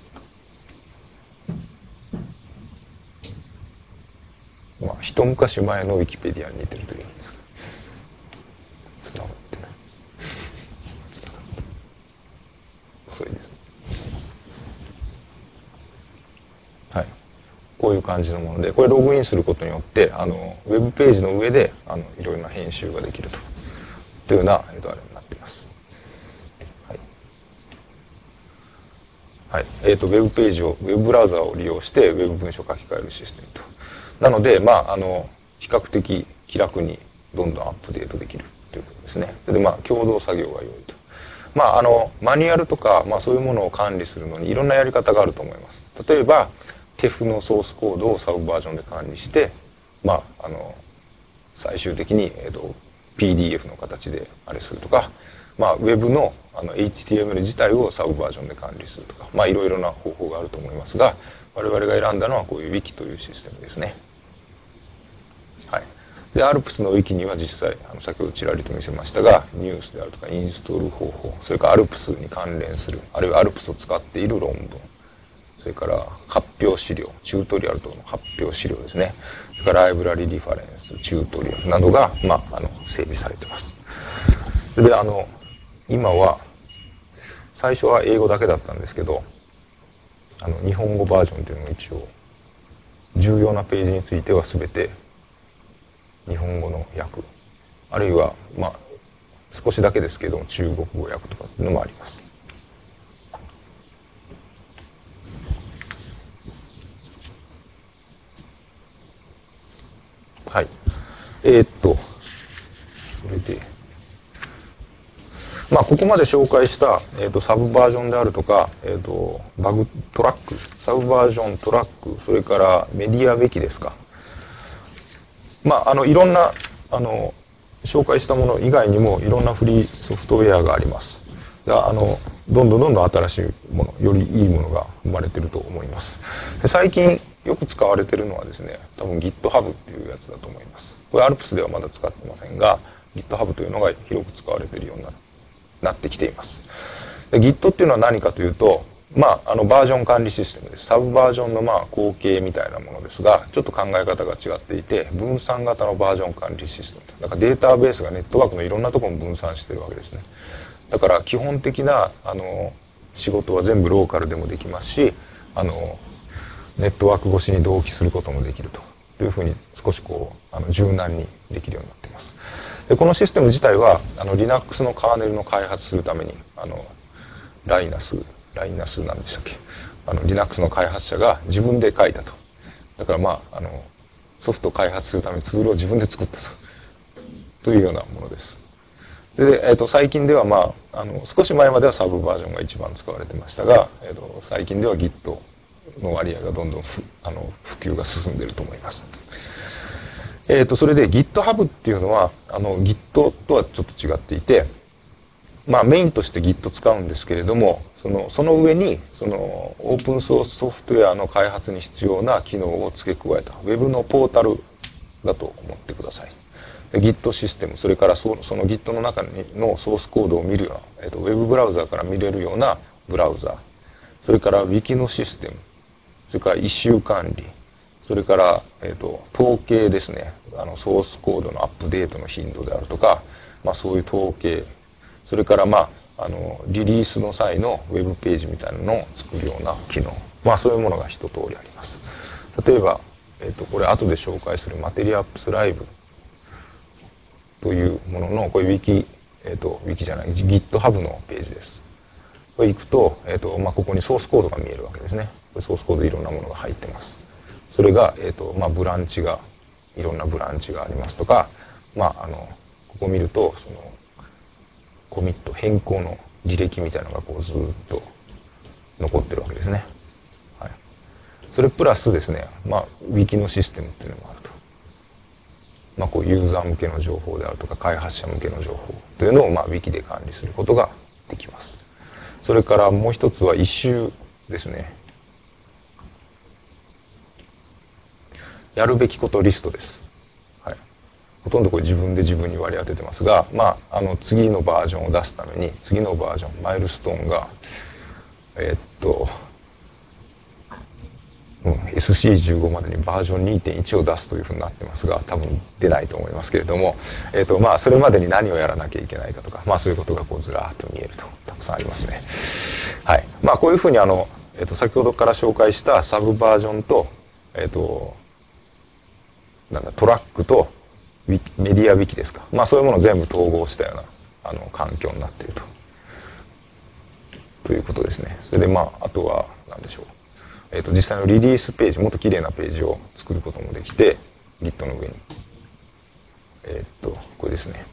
まあ一昔前のウィキペディアに似てるというんですか。つながってない。つながって遅いですね。はい。こういう感じのもので、これログインすることによってあのウェブページの上であのいろいろな編集ができると。というような、えっと、あれになっています。はい。はい。えっと、ウェブページを、ウェブブラウザを利用して、ウェブ文章を書き換えるシステムと。なので、まあ、あの、比較的気楽にどんどんアップデートできるということですね。それで、まあ、共同作業が良いと。まあ、あの、マニュアルとか、まあ、そういうものを管理するのにいろんなやり方があると思います。例えば、テフ のソースコードをサブバージョンで管理して、まあ、あの、最終的に、えっと、ピーディーエフ の形であれするとか、まあ、ウェブの、あの エイチティーエムエル 自体をサブバージョンで管理するとか、まあ、いろいろな方法があると思いますが、我々が選んだのはこういう Wiki というシステムですね。はい。で、アルプス の Wiki には実際、あの先ほどちらりと見せましたが、ニュースであるとか、インストール方法、それから アルプス に関連する、あるいは アルプス を使っている論文、それから発表資料、チュートリアルとの発表資料ですね。それからライブラリリファレンス、チュートリアルなどが、まあ、あの整備されています。で、あの、今は、最初は英語だけだったんですけど、あの日本語バージョンというのを一応、重要なページについては全て日本語の訳、あるいは、まあ、少しだけですけども中国語訳とかっていうのもあります。はい。えー、っと、それで、まあ、ここまで紹介した、えー、とサブバージョンであるとか、えー、とバグトラック、サブバージョントラック、それからメディアウィキですか。まあ、あのいろんなあの紹介したもの以外にもいろんなフリーソフトウェアがあります。があのどんどんどんどん新しいもの、よりいいものが生まれていると思います。で最近よく使われているのはですね、多分 GitHub っていうやつだと思います。これ アルプス ではまだ使ってませんが、GitHub というのが広く使われているようになってなってきています。で Git っていうのは何かというと、まあ、あのバージョン管理システムです。サブバージョンのまあ後継みたいなものですが、ちょっと考え方が違っていて、分散型のバージョン管理システム。だからデータベースがネットワークのいろんなところに分散しているわけですね。だから基本的なあの仕事は全部ローカルでもできますし、あのネットワーク越しに同期することもできるというふうに少しこうあの柔軟にできるようになっています。でこのシステム自体はあの Linux のカーネルの開発するためにあのライナスライナスなんでしたっけ、あの Linux の開発者が自分で書いたと。だからまああのソフトを開発するためにツールを自分で作ったとというようなものです。で、えー、と最近では、まあ、あの少し前まではサブバージョンが一番使われてましたが、えー、と最近では Git の割合がどんどんふあの普及が進んでいると思います。えー、とそれで GitHub っていうのはあの Git とはちょっと違っていて、まあ、メインとして Git 使うんですけれども、そのその上にそのオープンソースソフトウェアの開発に必要な機能を付け加えた Web のポータルだと思ってください。で Git システム、それからそ, その Git の中のソースコードを見るような、えー、と Web ブラウザーから見れるようなブラウザー、それから Wiki のシステム、それからイシュー管理、それから、えー、と統計ですね、あのソースコードのアップデートの頻度であるとか、まあ、そういう統計、それから、まあ、あのリリースの際のウェブページみたいなのを作るような機能、まあ、そういうものが一通りあります。例えば、えー、とこれ後で紹介するマテリアップスライブというものの、これウィキ、えー、とウィキじゃない GitHub のページです。これ行くと、えーとまあ、ここにソースコードが見えるわけですね。これソースコードいろんなものが入ってます。それが、えーとまあ、ブランチがいろんなブランチがありますとか、まあ、あのここ見るとそのコミット変更の履歴みたいなのがこうずっと残ってるわけですね。はい、それプラスですね、まあ、ウィキのシステムっていうのもあると、まあ、こうユーザー向けの情報であるとか開発者向けの情報というのを、まあ、ウィキで管理することができます。それからもう一つはイシューですね。やるべきことリストです。はい、ほとんどこれ自分で自分に割り当ててますが、まあ、あの次のバージョンを出すために次のバージョンマイルストーンがえー、っと、うん、エスシーじゅうご までにバージョン にてんいち を出すというふうになってますが、多分出ないと思いますけれども、えー、っとまあ、それまでに何をやらなきゃいけないかとか、まあ、そういうことがこうずらーっと見えるとたくさんありますね。はい、まあ、こういうふうにあの、えー、っと先ほどから紹介したサブバージョンと、えー、っとなんだトラックとメディアウィキですか、まあ、そういうものを全部統合したようなあの環境になっているとということですね。それでまああとは何でしょう、えー、と実際のリリースページ、もっときれいなページを作ることもできて Git の上にえっ、ー、とこれですね、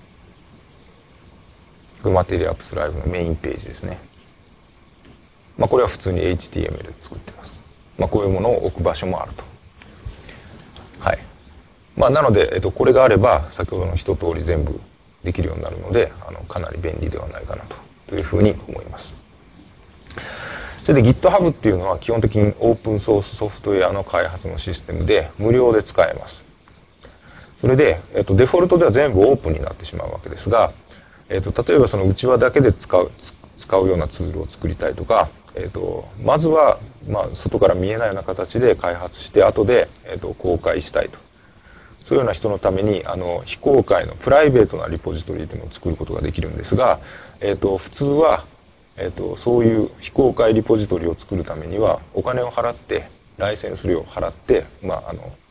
マテリアップスライブのメインページですね。まあ、これは普通に エイチティーエムエル で作ってます。まあ、こういうものを置く場所もあると。はい。まあ、なので、えっと、これがあれば先ほどの一通り全部できるようになるので、あのかなり便利ではないかなと、というふうに思います。それで GitHub っていうのは基本的にオープンソースソフトウェアの開発のシステムで無料で使えます。それで、えっと、デフォルトでは全部オープンになってしまうわけですが、えっと、例えばその内輪だけで使う、使うようなツールを作りたいとか、えっと、まずは、まあ、外から見えないような形で開発して後で、えっと、公開したいと。そういうような人のためにあの非公開のプライベートなリポジトリというのを作ることができるんですが、えっと、普通は、えっと、そういう非公開リポジトリを作るためにはお金を払ってライセンス料を払って、まあ、あの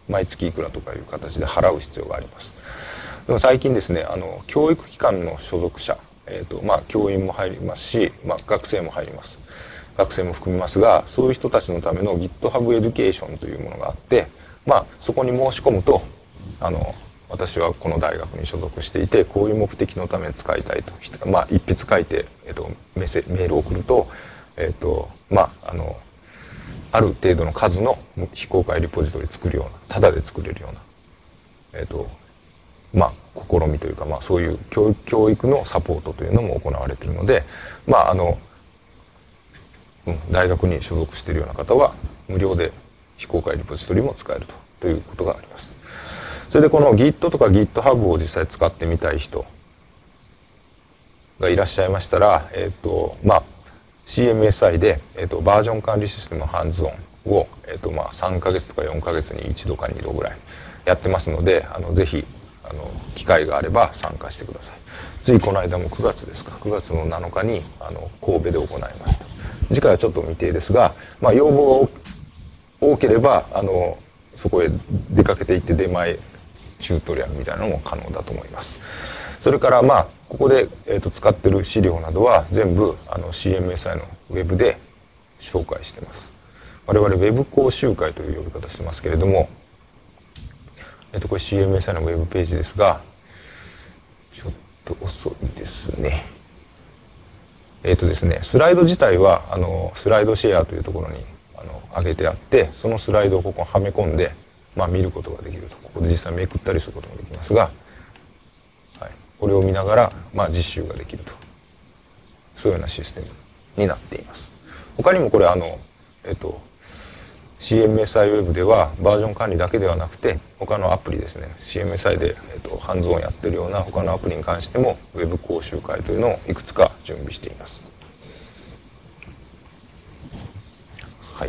毎月いくらとかいう形で払う必要があります。でも最近ですね、あの教育機関の所属者、えーとまあ、教員も入りますし、まあ、学生も入ります。学生も含みますが、そういう人たちのための GitHub エデュケーションというものがあって、まあ、そこに申し込むと、あの私はこの大学に所属していて、こういう目的のために使いたいと、まあ、一筆書いて、えーと、メッセメールを送ると、えーとまあ、あのある程度の数の非公開リポジトリ作るような、タダで作れるような、えーとまあ、試みというか、まあ、そういう教育、教育のサポートというのも行われているので、まああのうん、大学に所属しているような方は無料で非公開リポジトリも使えると、ということがあります。それでこの Git とか GitHub を実際使ってみたい人がいらっしゃいましたら、えっとまあ、シーエムエスアイ で、えっと、バージョン管理システムハンズオンを、えっとまあ、さんかげつとかよんかげつにいちどかにどぐらいやってますので、あのぜひあの機会があれば参加してください。ついこの間もくがつですか、くがつのなのかにあの神戸で行いました。次回はちょっと未定ですが、まあ、要望が多ければあのそこへ出かけていって出前チュートリアルみたいなのも可能だと思います。それからまあここで、えー、と使ってる資料などは全部あの シーエムエスアイ のウェブで紹介しています。我々ウェブ講習会という呼び方してますけれども、えっと、これ シーエムエスアイ のウェブページですが、ちょっと遅いですね。えっとですね、スライド自体は、あの、スライドシェアというところに、あの、上げてあって、そのスライドをここにはめ込んで、まあ見ることができると。ここで実際めくったりすることもできますが、はい。これを見ながら、まあ実習ができると。そういうようなシステムになっています。他にもこれ、あの、えっと、シーエムエスアイ ウェブではバージョン管理だけではなくて他のアプリですね シーエムエスアイ で、えーと、ハンズオンやってるような他のアプリに関してもウェブ講習会というのをいくつか準備しています。はい。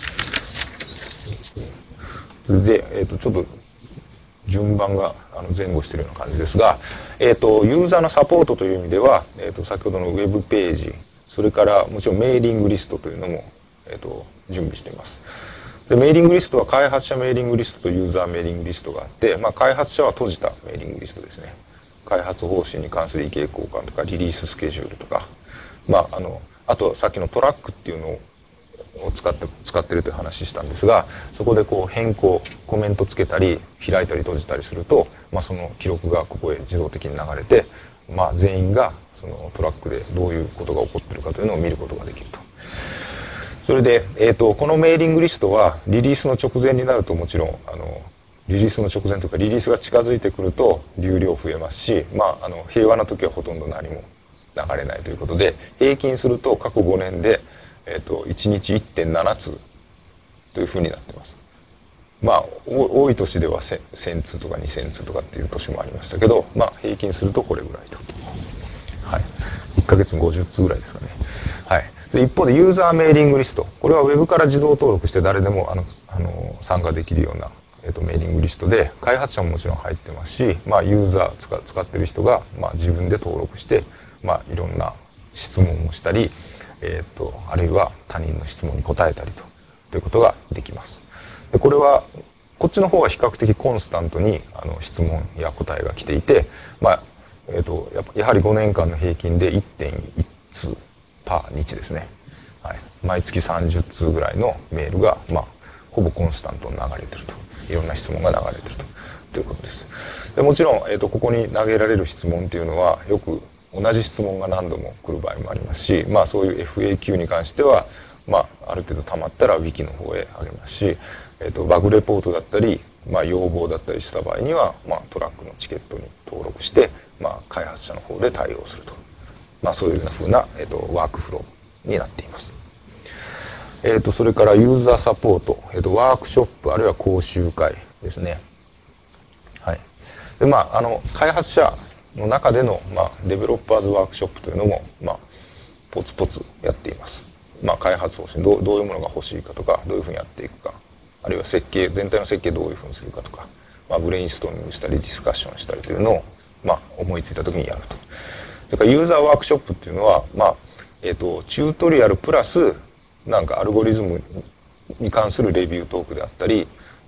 それで、えーと、ちょっと順番があの前後しているような感じですが、えーと、ユーザーのサポートという意味では、えーと、先ほどのウェブページ、それからもちろんメーリングリストというのも、えーと、準備しています。でメーリングリストは開発者メーリングリストとユーザーメーリングリストがあって、まあ、開発者は閉じたメーリングリストですね。開発方針に関する意見交換とかリリーススケジュールとか、まあ、あのあとさっきのトラックっていうのを使って使ってるという話したんですが、そこでこう変更コメントつけたり開いたり閉じたりすると、まあ、その記録がここへ自動的に流れて、まあ、全員がそのトラックでどういうことが起こっているかというのを見ることができると。それで、えーと、このメーリングリストはリリースの直前になるともちろんあのリリースの直前というかリリースが近づいてくると流量増えますし、まあ、あの平和な時はほとんど何も流れないということで、平均すると過去ごねんで、えーと、いちにち いってんなな 通というふうになっています。まあ多い年ではせん通とかにせん通とかっていう年もありましたけど、まあ、平均するとこれぐらいと。はい、いっかげつにごじゅっ通ぐらいですかね。はい、で一方でユーザーメーリングリスト、これはウェブから自動登録して誰でもあのあの参加できるような、えー、とメーリングリストで、開発者ももちろん入ってますし、まあ、ユーザー使使ってる人が、まあ、自分で登録して、まあ、いろんな質問をしたり、えー、とあるいは他人の質問に答えたりとということができます。でこれはこっちの方は比較的コンスタントにあの質問や答えが来ていて、まあえー、と や, やはりごねんかんの平均で いってんいち 通パー日ですね、はい、毎月さんじゅっ通ぐらいのメールが、まあ、ほぼコンスタントに流れてると、いろんな質問が流れてるとということです。でもちろん、えー、とここに投げられる質問というのはよく同じ質問が何度も来る場合もありますし、まあ、そういう エフエーキュー に関しては、まあ、ある程度溜まったら ウィキ の方へ上げますし、えー、とバグレポートだったり、まあ、要望だったりした場合には、まあ、トラックのチケットに登録して、まあ、開発者の方で対応すると、まあ、そういうようなふうな、えー、とワークフローになっています。えー、とそれからユーザーサポート、えー、とワークショップあるいは講習会ですね。はい。でまあ、あの開発者の中での、まあ、デベロッパーズワークショップというのも、まあ、ポツポツやっています。まあ、開発方針どう、どういうものが欲しいかとか、どういうふうにやっていくか、あるいは設計、全体の設計どういうふうにするかとか、まあ、ブレインストーミングしたりディスカッションしたりというのを、まあ、思いついた時にやると。それからユーザーワークショップっていうのは、まあえー、とチュートリアルプラスなんかアルゴリズムに関するレビュートークであったり、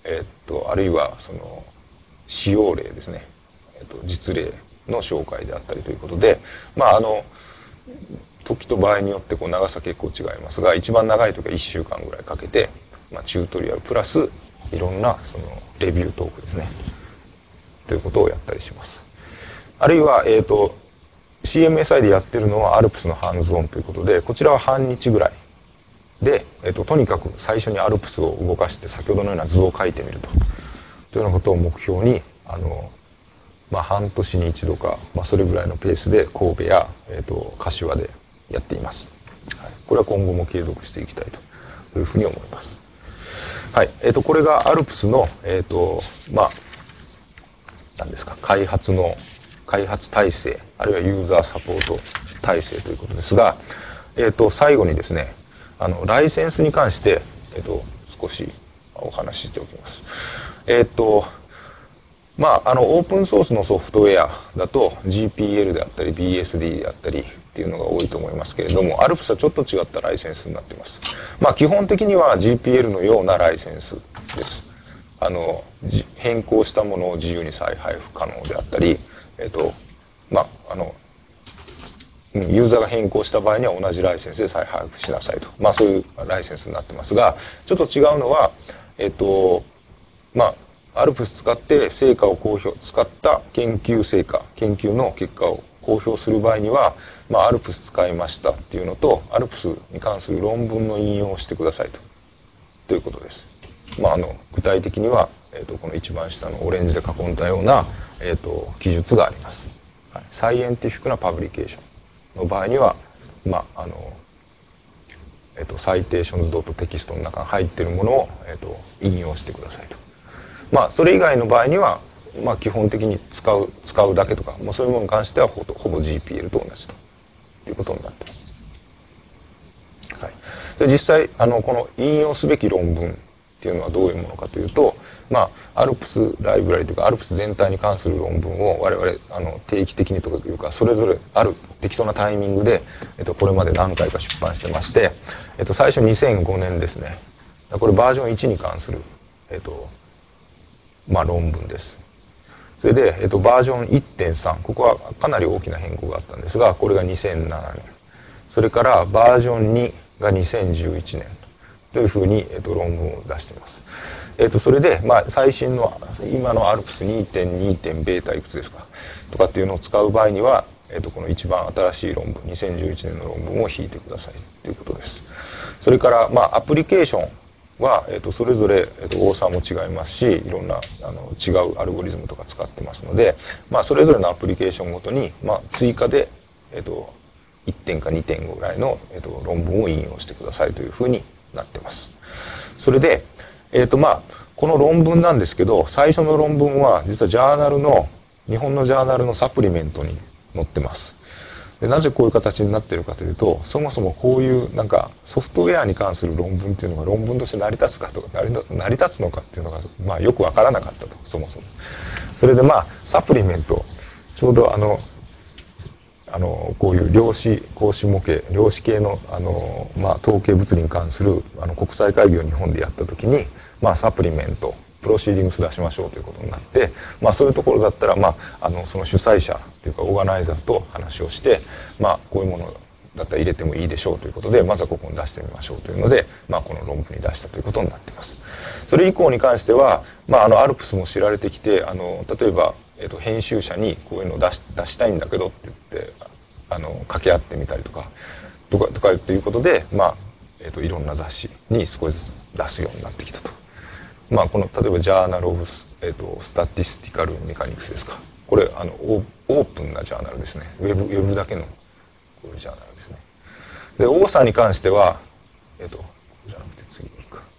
えっと、あるいはその使用例ですね、えっと、実例の紹介であったりということで、まあ、あの時と場合によってこう長さ結構違いますが、一番長い時はいっしゅうかんぐらいかけて、まあ、チュートリアルプラスいろんなそのレビュートークですねということをやったりします。あるいは、えーと、シーエムエスアイ でやってるのは アルプス のハンズオンということで、こちらは半日ぐらいで、えーと、とにかく最初に アルプス を動かして先ほどのような図を描いてみるとというようなことを目標に、あの、まあ、半年に一度か、まあ、それぐらいのペースで神戸や、えーと、柏でやっています。はい、これは今後も継続していきたいというふうに思います。はい、えーと、これが アルプス の、えーと、まあ、何ですか、開発の、開発体制、あるいはユーザーサポート体制ということですが、えーと、最後にですね、あの、ライセンスに関して、えーと、少しお話ししておきます。えーと、まあ、あの、オープンソースのソフトウェアだと ジーピーエル であったり ビーエスディー であったりっていうのが多いと思いますけれども、アルプス はちょっと違ったライセンスになっています。まあ、基本的には ジーピーエル のようなライセンスです。あの、変更したものを自由に再配布可能であったり、えっと、まあ、あの、ユーザーが変更した場合には同じライセンスで再配布しなさいと。まあ、そういうライセンスになってますが、ちょっと違うのは、えっと、まあ、アルプス 使って成果を公表、使った研究成果、研究の結果を公表する場合には、まあ、アルプス 使いましたっていうのと、アルプス に関する論文の引用をしてくださいと、ということです。まあ、あの具体的には、えーと、この一番下のオレンジで囲んだような、えーと、記述があります。はい、サイエンティフィックなパブリケーションの場合には、まああのえーと、サイテーションズドットテキストの中に入っているものを、えーと、引用してくださいと。まあ、それ以外の場合には、まあ、基本的に使う、使うだけとか、もうそういうものに関してはほぼ、ほぼ ジーピーエル と同じということになっています。はい、で実際あの、この引用すべき論文っていうのはどういうものかというと、まあ、アルプス ライブラリというか、アルプス 全体に関する論文を我々あの定期的にというか、それぞれある適当なタイミングで、えっと、これまで何回か出版してまして、えっと、最初にせんごねんですね。これバージョンいちに関する、えっと、まあ、論文です。それで、えっと、バージョン いってんさん、ここはかなり大きな変更があったんですが、これがにせんななねん。それからバージョンにがにせんじゅういちねんというふうに、えっと、論文を出しています。えっと、それで、まあ、最新の、今の アルプスにてんに 点ベータいくつですか、とかっていうのを使う場合には、えっと、この一番新しい論文、にせんじゅういちねんの論文を引いてくださいということです。それから、まあ、アプリケーションは、えっと、それぞれ、えっと、多さも違いますし、いろんなあの違うアルゴリズムとか使ってますので、まあ、それぞれのアプリケーションごとに、まあ、追加で、えっと、いってんかにてんぐらいの、えっと、論文を引用してくださいというふうになってます。それで、えっと、まあ、この論文なんですけど、最初の論文は実はジャーナルの、日本のジャーナルのサプリメントに載ってます。でなぜこういう形になっているかというと、そもそもこういうなんかソフトウェアに関する論文っていうのが論文として成り立つかとか成り立つのかっていうのが、まあ、よくわからなかったと、そもそも。それでまあサプリメント、ちょうどあのあのこういう量子格子模型、量子系のあの、まあ、統計物理に関するあの国際会議を日本でやった時に、まあ、サプリメントプロシーディングス出しましょうということになって、まあ、そういうところだったら、まあ、あのその主催者というかオーガナイザーと話をして、まあ、こういうものだったら入れてもいいでしょうということで、まずはここに出してみましょうというので、まあ、この論文に出したということになっています。それ以降に関しては、まあ、あのアルプスも知られてきて、あの例えば、えっと、編集者にこういうのを出し、出したいんだけどって言ってあの掛け合ってみたりとかとかとかっていうことで、まあえっと、いろんな雑誌に少しずつ出すようになってきたと。まあ、この例えばジャーナル・オブ、えー、とスタティスティカル・メカニクスですか、これあのオープンなジャーナルですね、ウェブ、ウェブだけのこういうジャーナルですね。でオーサーに関しては、えっ、ー、とじゃなくて次に行く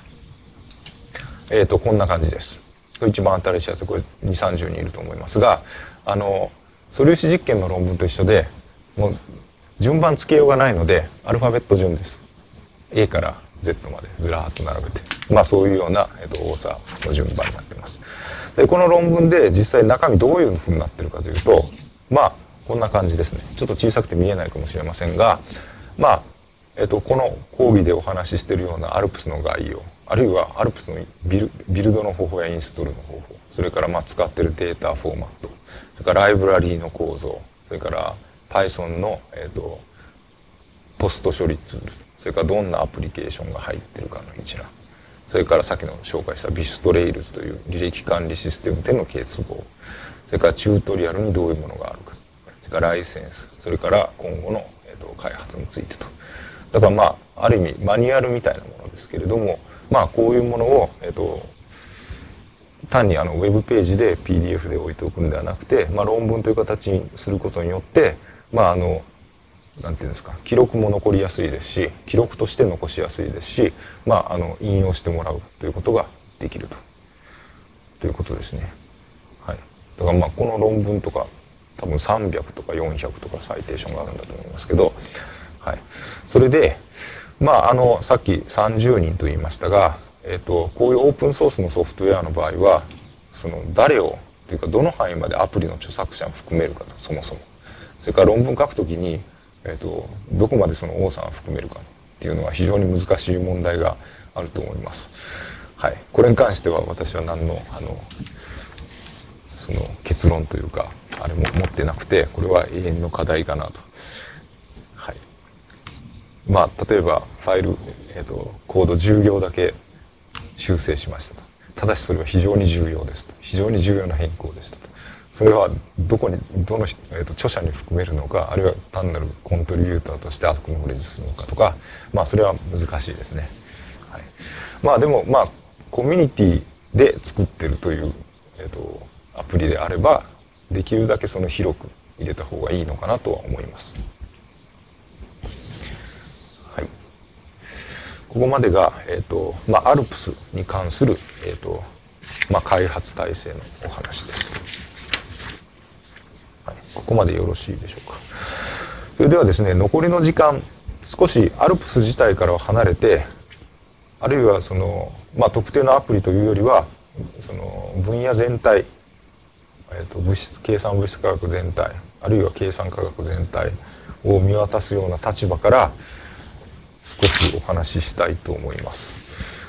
えっ、ー、とこんな感じです。一番新しいやつ、これにじゅう、さんじゅうにんいると思いますが、あの素粒子実験の論文と一緒で、もう順番つけようがないのでアルファベット順です。 A から Z までずらーっと並べて、まあ、そういうような、えっと、多さの順番になっています。でこの論文で実際中身どういうふうになっているかというと、まあこんな感じですね。ちょっと小さくて見えないかもしれませんが、まあえっと、この講義でお話ししているようなアルプスの概要、 あるいはアルプスのビル、ビルドの方法やインストールの方法、それからまあ使ってるデータフォーマット、それからライブラリーの構造、それから Python の、えーと、ポスト処理ツール、それからどんなアプリケーションが入ってるかの一覧、それからさっきの紹介したビストレイルズという履歴管理システムでの結合、それからチュートリアルにどういうものがあるか、それからライセンス、それから今後の、えーと、開発についてと。だからまあ、ある意味マニュアルみたいなものですけれども、まあこういうものを、えーと、単にあのウェブページで ピーディーエフ で置いておくんではなくて、まあ、論文という形にすることによって、まああの、なんていうんですか、記録も残りやすいですし、記録として残しやすいですし、まあ、あの引用してもらうということができると、ということですね。はい。だからまあこの論文とか多分さんびゃくとかよんひゃくとかサイテーションがあるんだと思いますけど、はい。それで、まああのさっきさんじゅうにんと言いましたが、えっとこういうオープンソースのソフトウェアの場合は、その誰をというかどの範囲までアプリの著作者を含めるかと、そもそも。それから論文書くときにえー、とどこまでその王さんを含めるかっていうのは非常に難しい問題があると思います。はい、これに関しては私は何のあのその結論というかあれも持ってなくて、これは永遠の課題かなと。はい、まあ例えばファイル、えー、とコードじゅう行だけ修正しましたと。ただしそれは非常に重要ですと。非常に重要な変更でしたと。それはどこにどの、えー、と著者に含めるのか、あるいは単なるコントリビューターとしてアクノレージするのかとか、まあそれは難しいですね。はい、まあでもまあコミュニティで作ってるという、えー、とアプリであればできるだけその広く入れた方がいいのかなとは思います。はい、ここまでが、えーとまあ、アルプスに関する、えーとまあ、開発体制のお話です。ここまでよろしいでしょうか。それではですね、残りの時間、少しアルプス自体からは離れて、あるいはその、まあ、特定のアプリというよりは、その分野全体、えーと、物質、計算物質科学全体、あるいは計算科学全体を見渡すような立場から、少しお話ししたいと思います。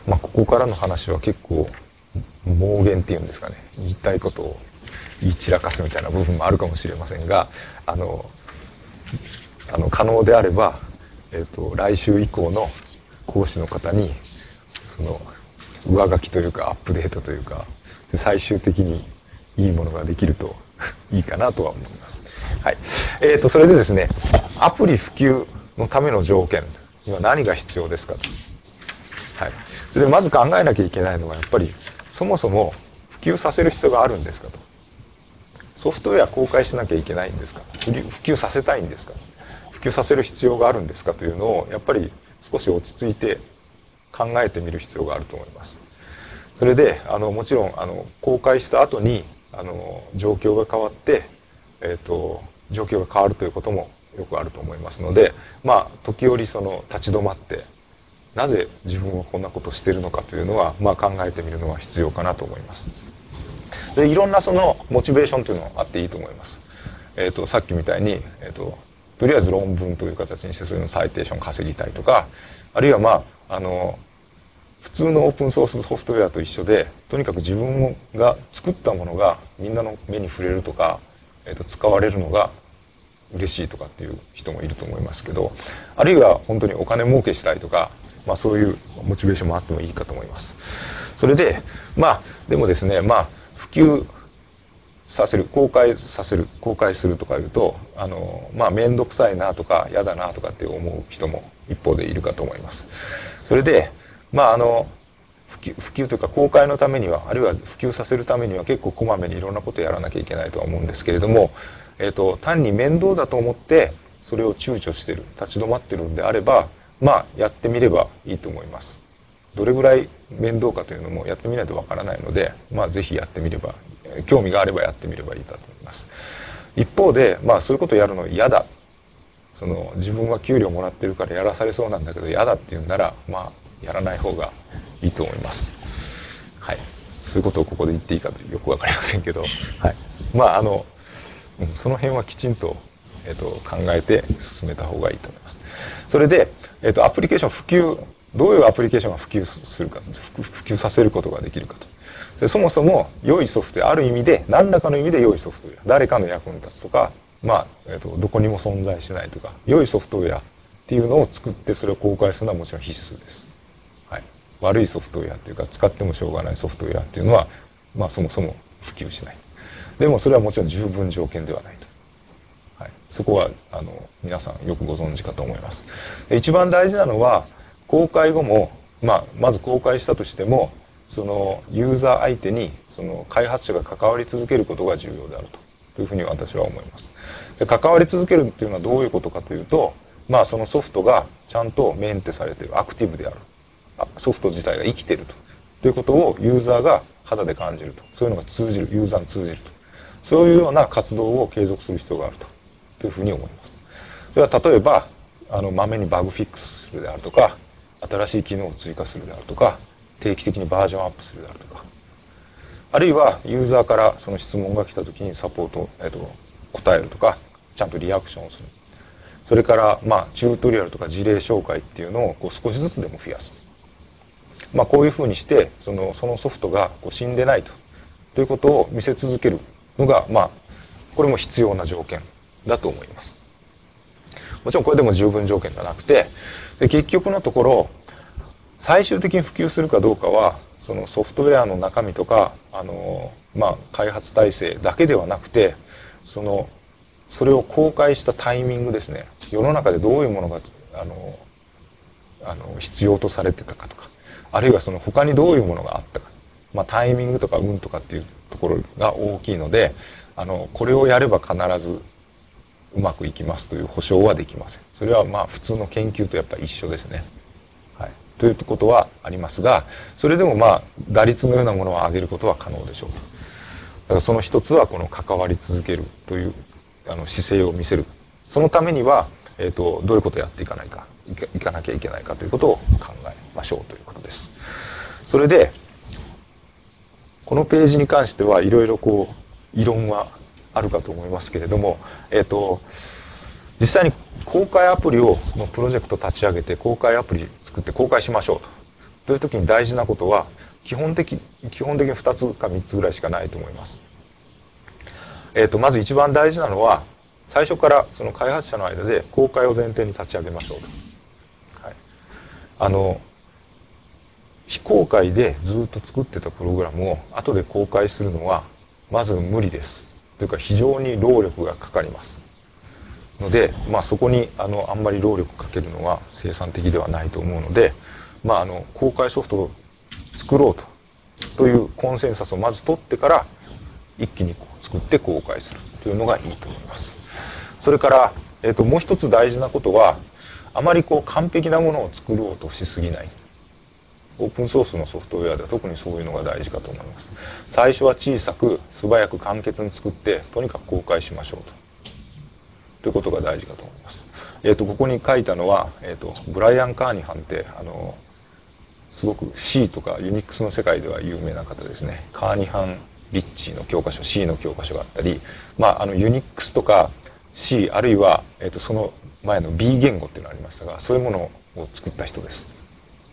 まあ、ここからの話は結構、妄言っていうんですかね、言いたいことを言い散らかすみたいな部分もあるかもしれませんが、あのあの可能であれば、えーと、来週以降の講師の方にその上書きというかアップデートというか最終的にいいものができるといいかなとは思います。はい。えーと、それでですね、アプリ普及のための条件には何が必要ですかと。はい。それでまず考えなきゃいけないのはやっぱりそもそも普及させる必要があるんですかと。ソフトウェア公開しなきゃいけないんですか、普及させたいんですか、普及させる必要があるんですかというのをやっぱり少し落ち着いて考えてみる必要があると思います。それであのもちろんあの公開した後にあの状況が変わって、えーと、状況が変わるということもよくあると思いますので、まあ時折その立ち止まってなぜ自分はこんなことをしているのかというのは、まあ、考えてみるのは必要かなと思います。でいろんなそのモチベーションというのはあっていいと思います。えーと、さっきみたいに、えーと、とりあえず論文という形にしてそれのサイテーション稼ぎたいとか、あるいはまああの普通のオープンソースソフトウェアと一緒で、とにかく自分が作ったものがみんなの目に触れるとか、えーと、使われるのが嬉しいとかっていう人もいると思いますけど、あるいは本当にお金儲けしたいとか、まあ、そういうモチベーションもあってもいいかと思います。それでまあでもですね、まあ普及させる、公開させる、公開するとかいうと、あのまあ面倒くさいなとか嫌だなとかって思う人も一方でいるかと思います。それでまああの普及、普及というか公開のためには、あるいは普及させるためには結構こまめにいろんなことをやらなきゃいけないとは思うんですけれども、えーと、単に面倒だと思ってそれを躊躇してる、立ち止まってるんであれば、まあやってみればいいと思います。どれぐらい面倒かというのもやってみないとわからないので、まあぜひやってみれば、興味があればやってみればいいかと思います。一方で、まあそういうことをやるの嫌だ。その自分は給料もらってるからやらされそうなんだけど嫌だっていうんなら、まあやらない方がいいと思います。はい。そういうことをここで言っていいかよくわかりませんけど、はい。まああの、うん、その辺はきちんと、えっと、考えて進めた方がいいと思います。それで、えっと、アプリケーション普及どういうアプリケーションが普及するか、普及させることができるかと。でそもそも良いソフトウェア、ある意味で何らかの意味で良いソフトウェア、誰かの役に立つとか、まあえー、とどこにも存在しないとか、良いソフトウェアっていうのを作ってそれを公開するのはもちろん必須です。はい、悪いソフトウェアっていうか使ってもしょうがないソフトウェアっていうのは、まあ、そもそも普及しない。でもそれはもちろん十分条件ではないと。はい、そこはあの皆さんよくご存知かと思います。で一番大事なのは公開後も、まあ、まず公開したとしてもそのユーザー相手にその開発者が関わり続けることが重要であると、というふうに私は思います。で関わり続けるっていうのはどういうことかというと、まあ、そのソフトがちゃんとメンテされている、アクティブである、ソフト自体が生きていると、ということをユーザーが肌で感じると、そういうのが通じる、ユーザーに通じると、そういうような活動を継続する必要があると、というふうに思います。それは例えばあのまめにバグフィックスするであるとか、新しい機能を追加するであるとか、定期的にバージョンアップするであるとか、あるいはユーザーからその質問が来た時にサポート、えっと、答えるとか、ちゃんとリアクションをする。それからまあチュートリアルとか事例紹介っていうのをこう少しずつでも増やす。まあ、こういうふうにしてそのそのソフトがこう死んでないと、ということを見せ続けるのが、まあこれも必要な条件だと思います。もちろんこれでも十分条件じゃなくて、で結局のところ最終的に普及するかどうかはそのソフトウェアの中身とかあの、まあ、開発体制だけではなくて、そのそれを公開したタイミングですね。世の中でどういうものがあのあの必要とされてたかとか、あるいはその他にどういうものがあったか、まあ、タイミングとか運とかっていうところが大きいので、あのこれをやれば必ずうまくいきますという保証はできません。それはまあ普通の研究とやっぱり一緒ですね。はい、ということはありますが、それでもまあ打率のようなものを上げることは可能でしょうと。だからその一つはこの関わり続けるというあの姿勢を見せる。そのためには、えーと、どういうことをやっていかないか、いか、いかなきゃいけないかということを考えましょうということです。それでこのページに関してはいろいろこう異論はあるかと思いますけれども、えーと、実際に公開アプリをのプロジェクト立ち上げて公開アプリ作って公開しましょうと。という時に大事なことは基本的基本的にふたつかみっつぐらいしかないと思います。えーと、まず一番大事なのは最初からその開発者の間で公開を前提に立ち上げましょうと。はい、あの非公開でずっと作ってたプログラムを後で公開するのはまず無理です。というか非常に労力がかかりますので、まあ、そこにあのあんまり労力かけるのは生産的ではないと思うので、まあ、あの公開ソフトを作ろうとというコンセンサスをまず取ってから一気に作って公開するというのがいいと思います。それから、えーと、もう一つ大事なことはあまりこう完璧なものを作ろうとしすぎない。オープンソースのソフトウェアでは特にそういうのが大事かと思います。最初は小さく素早く簡潔に作ってとにかく公開しましょうと。ということが大事かと思います。えっとここに書いたのは、えっとブライアン・カーニハンってあのすごく C とかユニックスの世界では有名な方ですね。カーニハン・リッチーの教科書 C の教科書があったり、まああのユニックスとか C あるいは、えっとその前の B 言語っていうのがありましたが、そういうものを作った人です。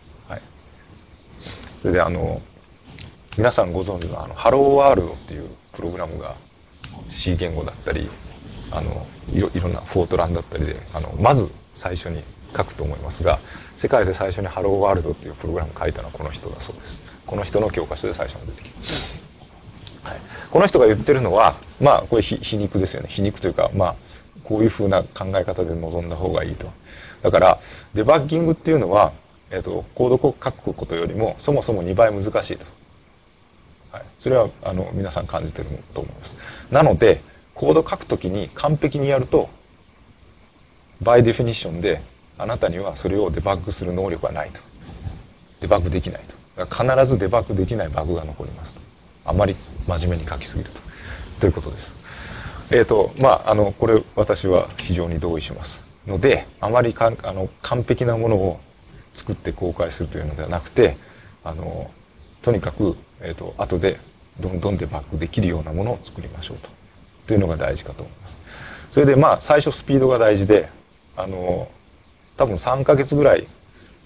それであの皆さんご存知のあのハローワールドっていうプログラムが C 言語だったり、あのいろいろなフォートランだったりで、あのまず最初に書くと思いますが、世界で最初にハローワールドっていうプログラムを書いたのはこの人だそうです。この人の教科書で最初に出てきた。はい、この人が言ってるのは、まあこれ皮肉ですよね。皮肉というか、まあこういうふうな考え方で臨んだ方がいいと。だからデバッギングっていうのはえーと、コードを書くことよりもそもそもにばい難しいと、はい、それはあの皆さん感じてると思います。なのでコードを書くときに完璧にやるとバイデフィニッションであなたにはそれをデバッグする能力がないと、デバッグできないと、だから必ずデバッグできないバグが残りますと、あまり真面目に書きすぎるとということです。えーとまあ、あのこれ私は非常に同意しますので、あまりかあの完璧なものを作って公開するというのではなくて、あのとにかく、えーと、後でどんどんデバッグできるようなものを作りましょうと、というのが大事かと思います。それでまあ最初スピードが大事で、あの多分さんかげつぐらい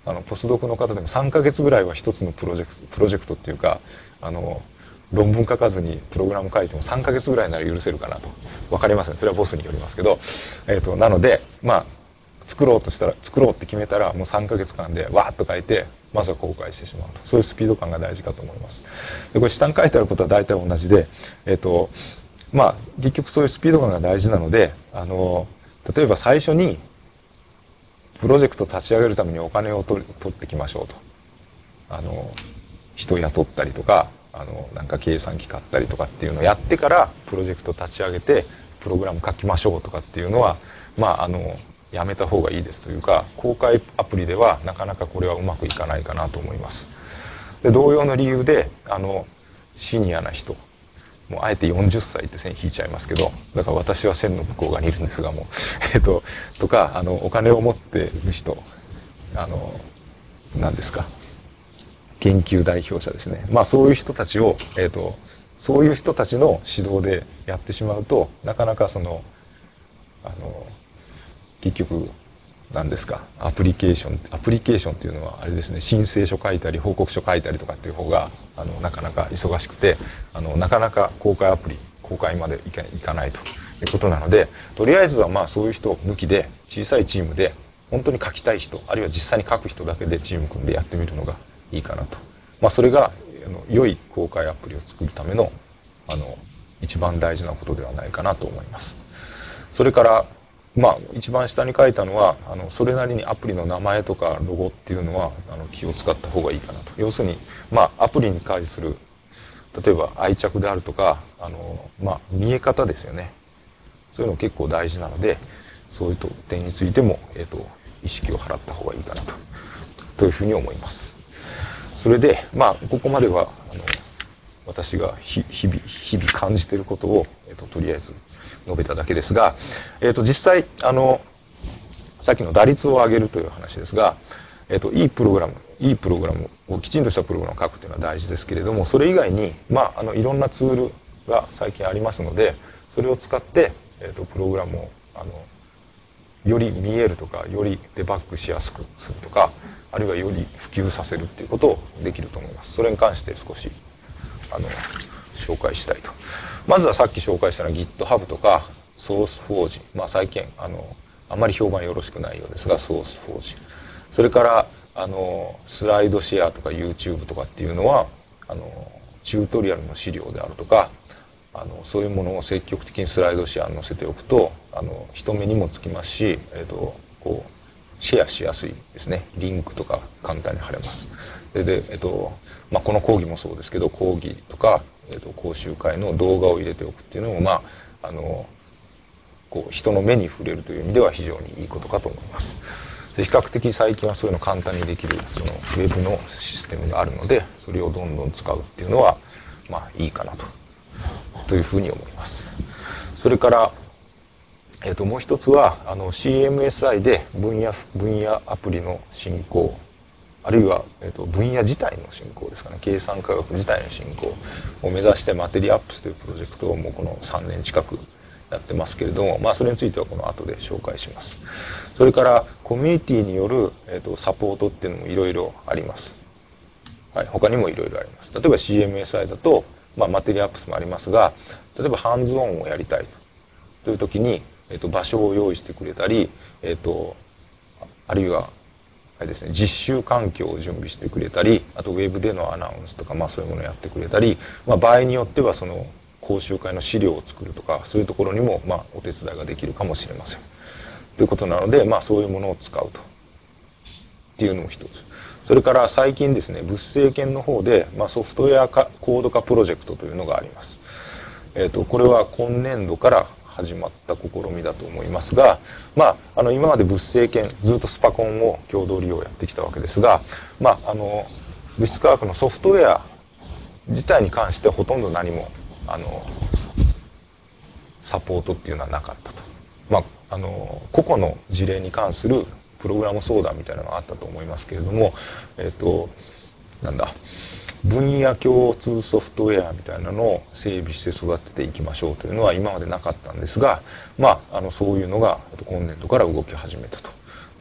あのポスドクの方でもさんかげつぐらいは一つのプロジェクトプロジェクトっていうか、あの論文書かずにプログラム書いてもさんかげつぐらいなら許せるかなと。分かりません、それはボスによりますけど、えー、となのでまあ作ろうとしたら作ろうって決めたらもうさんかげつかんでわーっと書いてまずは公開してしまうと、そういうスピード感が大事かと思います。でこれ下に書いてあることは大体同じで、えーとまあ、結局そういうスピード感が大事なので、あの例えば最初にプロジェクト立ち上げるためにお金を取取ってきましょうと、あの人雇ったりとか、あのなんか計算機買ったりとかっていうのをやってからプロジェクト立ち上げてプログラム書きましょうとかっていうのは、まああのやめた方がいいですというか、公開アプリではなかなかこれはうまくいかないかなと思います。で同様の理由で、あのシニアな人、もうあえてよんじゅっさいって線引いちゃいますけど、だから私は線の向こう側にいるんですがもうえっととか、あのお金を持っている人、あの何ですか、研究代表者ですね、まあそういう人たちを、えっとそういう人たちの指導でやってしまうと、なかなかそのあの結局何ですか、アプリケーションアプリケーションっていうのはあれですね、申請書書いたり報告書書いたりとかっていう方があのなかなか忙しくて、あのなかなか公開アプリ公開までいか、いかないということなので、とりあえずはまあそういう人抜きで小さいチームで本当に書きたい人、あるいは実際に書く人だけでチーム組んでやってみるのがいいかなと、まあ、それがあの良い公開アプリを作るためのあの一番大事なことではないかなと思います。それからまあ、一番下に書いたのは、あのそれなりにアプリの名前とかロゴっていうのはあの気を使った方がいいかなと。要するに、まあ、アプリに対する例えば愛着であるとか、あの、まあ、見え方ですよね、そういうの結構大事なので、そういう点についても、えーと、意識を払った方がいいかなと、というふうに思います。それで、まあ、ここまではあの私が日々日々感じていることを、えーと、とりあえず述べただけですが、えーと、実際あのさっきの打率を上げるという話ですが、えーと、いいプログラムいいプログラムをきちんとしたプログラムを書くというのは大事ですけれども、それ以外に、まあ、あのいろんなツールが最近ありますので、それを使って、えーと、プログラムをあのより見えるとか、よりデバッグしやすくするとか、あるいはより普及させるっていうことをできると思います。それに関して少しあの紹介したいと。まずはさっき紹介したのは GitHub とか SourceForge、まあ、最近あのあまり評判よろしくないようですが SourceForge、 それからあのスライドシェアとか YouTube とかっていうのはあのチュートリアルの資料であるとか、あのそういうものを積極的にスライドシェアに載せておくと、あの人目にもつきますし、えーと、こうシェアしやすいですね。リンクとか簡単に貼れます。でで、えーとまあ、この講義もそうですけど、講義とか、えーと、講習会の動画を入れておくっていうのも、まあ、あのこう人の目に触れるという意味では非常にいいことかと思います。比較的最近はそういうの簡単にできるそのウェブのシステムがあるので、それをどんどん使うっていうのはまあいいかなとというふうに思います。それから、えー、ともう一つはあの シーエムエスアイ で分野分野アプリの進行、あるいは、えー、と分野自体の進行ですかね、計算科学自体の進行を目指してマテリアップスというプロジェクトをもうこのさんねん近くやってますけれども、まあ、それについてはこの後で紹介します。それからコミュニティによる、えー、とサポートっていうのもいろいろあります。はい、他にもいろいろあります。例えば シーエムエスアイ だと、まあ、マテリアップスもありますが、例えばハンズオンをやりたいという時に、えー、と場所を用意してくれたり、えー、とあるいはあれですね、実習環境を準備してくれたり、あとウェブでのアナウンスとか、まあ、そういうものをやってくれたり、まあ、場合によってはその講習会の資料を作るとか、そういうところにもまあお手伝いができるかもしれません。ということなので、まあ、そういうものを使うとっていうのも一つ。それから最近ですね、物性研の方で、まあ、ソフトウェア化コード化プロジェクトというのがあります。えーと、これは今年度から始まった試みだと思いますが、まあ、あの今まで物性研ずっとスパコンを共同利用やってきたわけですが、まあ、あの物質科学のソフトウェア自体に関してほとんど何もあのサポートっていうのはなかったと。まあ、あの個々の事例に関するプログラム相談みたいなのがあったと思いますけれども、えっとなんだ分野共通ソフトウェアみたいなのを整備して育てていきましょうというのは今までなかったんですが、まあ、あのそういうのが今年度から動き始めたと。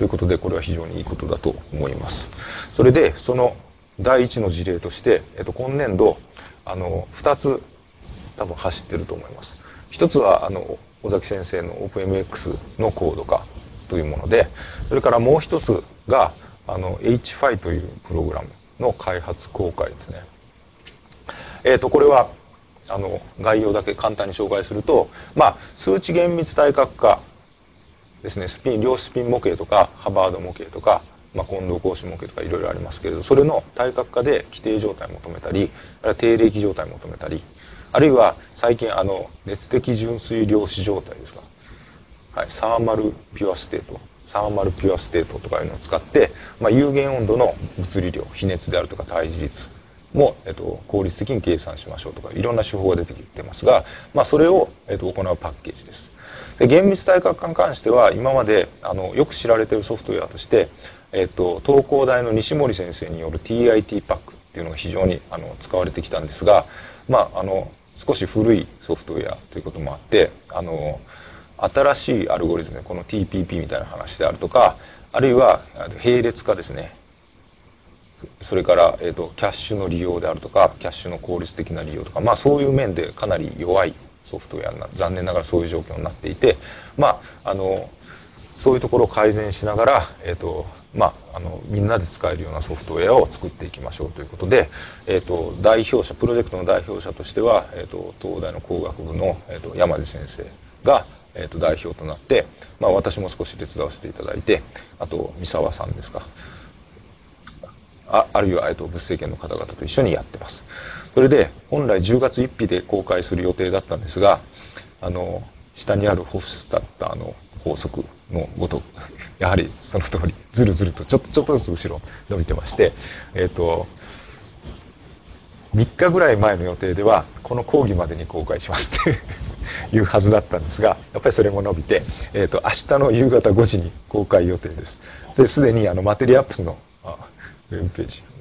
ということで、これは非常にいいことだと思います。それで、その第一の事例として、えっと、今年度、あの、二つ、多分走ってると思います。一つは、あの、尾崎先生の OpenMX のコード化というもので、それからもう一つが、あの、エイチファイ というプログラムの開発公開ですね。えっと、これは、あの、概要だけ簡単に紹介すると、まあ、数値厳密対角化ですね、スピン、量子スピン模型とか、ハバード模型とか、まあ、近藤光子模型とかいろいろありますけれど、それの対角化で規定状態を求めたり、あるいは定例期状態を求めたり、あるいは最近、あの、熱的純粋量子状態ですか。はい、サーマルピュアステート、サーマルピュアステートとかいうのを使って、まあ、有限温度の物理量、比熱であるとか対峙率も、えっと、効率的に計算しましょうとか、いろんな手法が出てきてますが、まあ、それを、えっと、行うパッケージです。で、厳密対角化に関しては、今まで、あの、よく知られているソフトウェアとして、えっと、東工大の西森先生による ティーアイティー パックっていうのが非常に、あの、使われてきたんですが、まあ、あの、少し古いソフトウェアということもあって、あの、新しいアルゴリズム、この ティーピーピー みたいな話であるとか、あるいは並列化ですね。それから、えっと、キャッシュの利用であるとか、キャッシュの効率的な利用とか、まあそういう面でかなり弱いソフトウェアな、残念ながらそういう状況になっていて、まあ、あの、そういうところを改善しながら、えっと、まあ、あの、みんなで使えるようなソフトウェアを作っていきましょうということで、えっと、代表者、プロジェクトの代表者としては、えっと、東大の工学部の、えっと、山地先生が、えっと、代表となって、まあ、私も少し手伝わせていただいて、あと、三沢さんですか。あ, あるいは、えっと、物政権の方々と一緒にやってます。それで、本来じゅうがつついたちで公開する予定だったんですが、あの、下にあるホフスタッターの法則のごとく、やはりその通り、ずるずるとちょっと、ちょっとずつ後ろ伸びてまして、えっと、みっかぐらい前の予定では、この講義までに公開しますっていうはずだったんですが、やっぱりそれも伸びて、えっと、明日の夕方ごじに公開予定です。で、すでにあの、マテリアップスの、あウェブページ。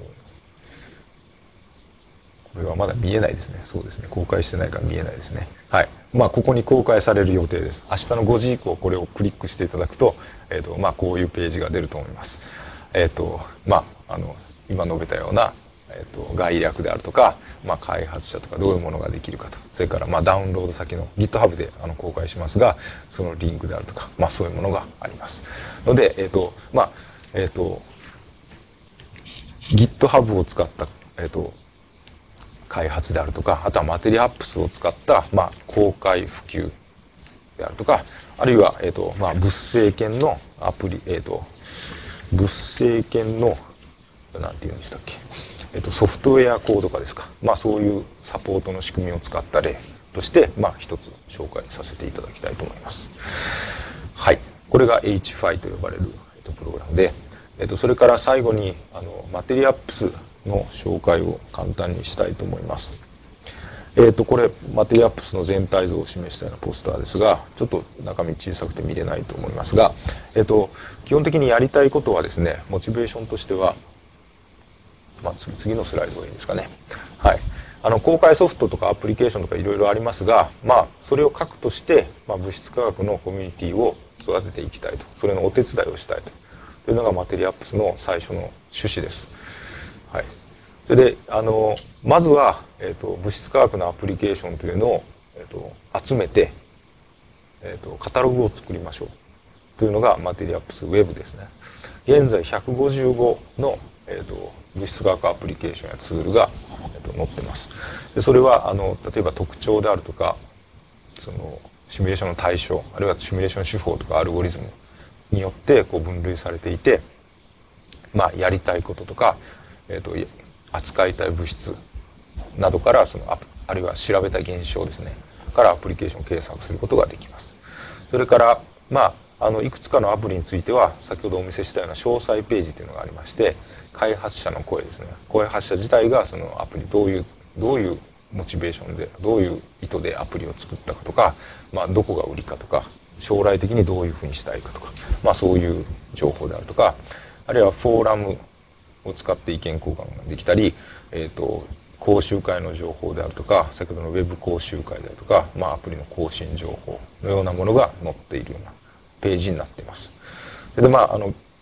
これはまだ見えないですね。そうですね。公開してないから見えないですね。はい。まあ、ここに公開される予定です。明日のごじ以降、これをクリックしていただくと、えっと、まあ、こういうページが出ると思います。えっと、まあ、あの、今述べたような、えっと、概略であるとか、まあ、開発者とかどういうものができるかと。それから、まあ、ダウンロード先の GitHub であの公開しますが、そのリンクであるとか、まあ、そういうものがあります。ので、えっと、まあ、えっと、GitHub を使った、えっと、開発であるとか、あとはマテリアップスを使った、まあ、公開普及であるとか、あるいは、えっと、まあ、物政権のアプリ、えっと、物政権の、なんて言うんでしたっけ、えっと、ソフトウェアコード化ですか。まあ、そういうサポートの仕組みを使った例として、まあ、一つ紹介させていただきたいと思います。はい。これが エイチファイ と呼ばれる、えっと、プログラムで、えっと、それから最後に、あの、マテリアップスの紹介を簡単にしたいと思います。えっと、これ、マテリアップスの全体像を示したようなポスターですが、ちょっと中身小さくて見れないと思いますが、えっと、基本的にやりたいことはですね、モチベーションとしては、まあ、次、次のスライドがいいですかね。はい。あの、公開ソフトとかアプリケーションとかいろいろありますが、まあ、それを核として、まあ、物質科学のコミュニティを育てていきたいと。それのお手伝いをしたいと。というのがマテリアップスの最初の趣旨です。はい。それで、あの、まずは、えっと、物質科学のアプリケーションというのを、えっと、集めて、えっと、カタログを作りましょう。というのがマテリアップスウェブですね。現在ひゃくごじゅうごの、えっと、物質科学アプリケーションやツールが、えっと、載ってます。で、それは、あの、例えば特徴であるとか、その、シミュレーションの対象、あるいはシミュレーション手法とかアルゴリズムによってこう分類されていて、まあ、やりたいこととか、えっと、扱いたい物質などからその あ, あるいは調べた現象ですねからアプリケーションを計算することができます。それからまああのいくつかのアプリについては先ほどお見せしたような詳細ページというのがありまして、開発者の声ですね、開発者自体がそのアプリどういうどういうモチベーションでどういう意図でアプリを作ったかとか、まあ、どこが売りかとか将来的にどういうふうにしたいかとか、まあ、そういう情報であるとか、あるいはフォーラムを使って意見交換ができたり、えーと、講習会の情報であるとか、先ほどのウェブ講習会であるとか、まあ、アプリの更新情報のようなものが載っているようなページになっています。で、まあ、あの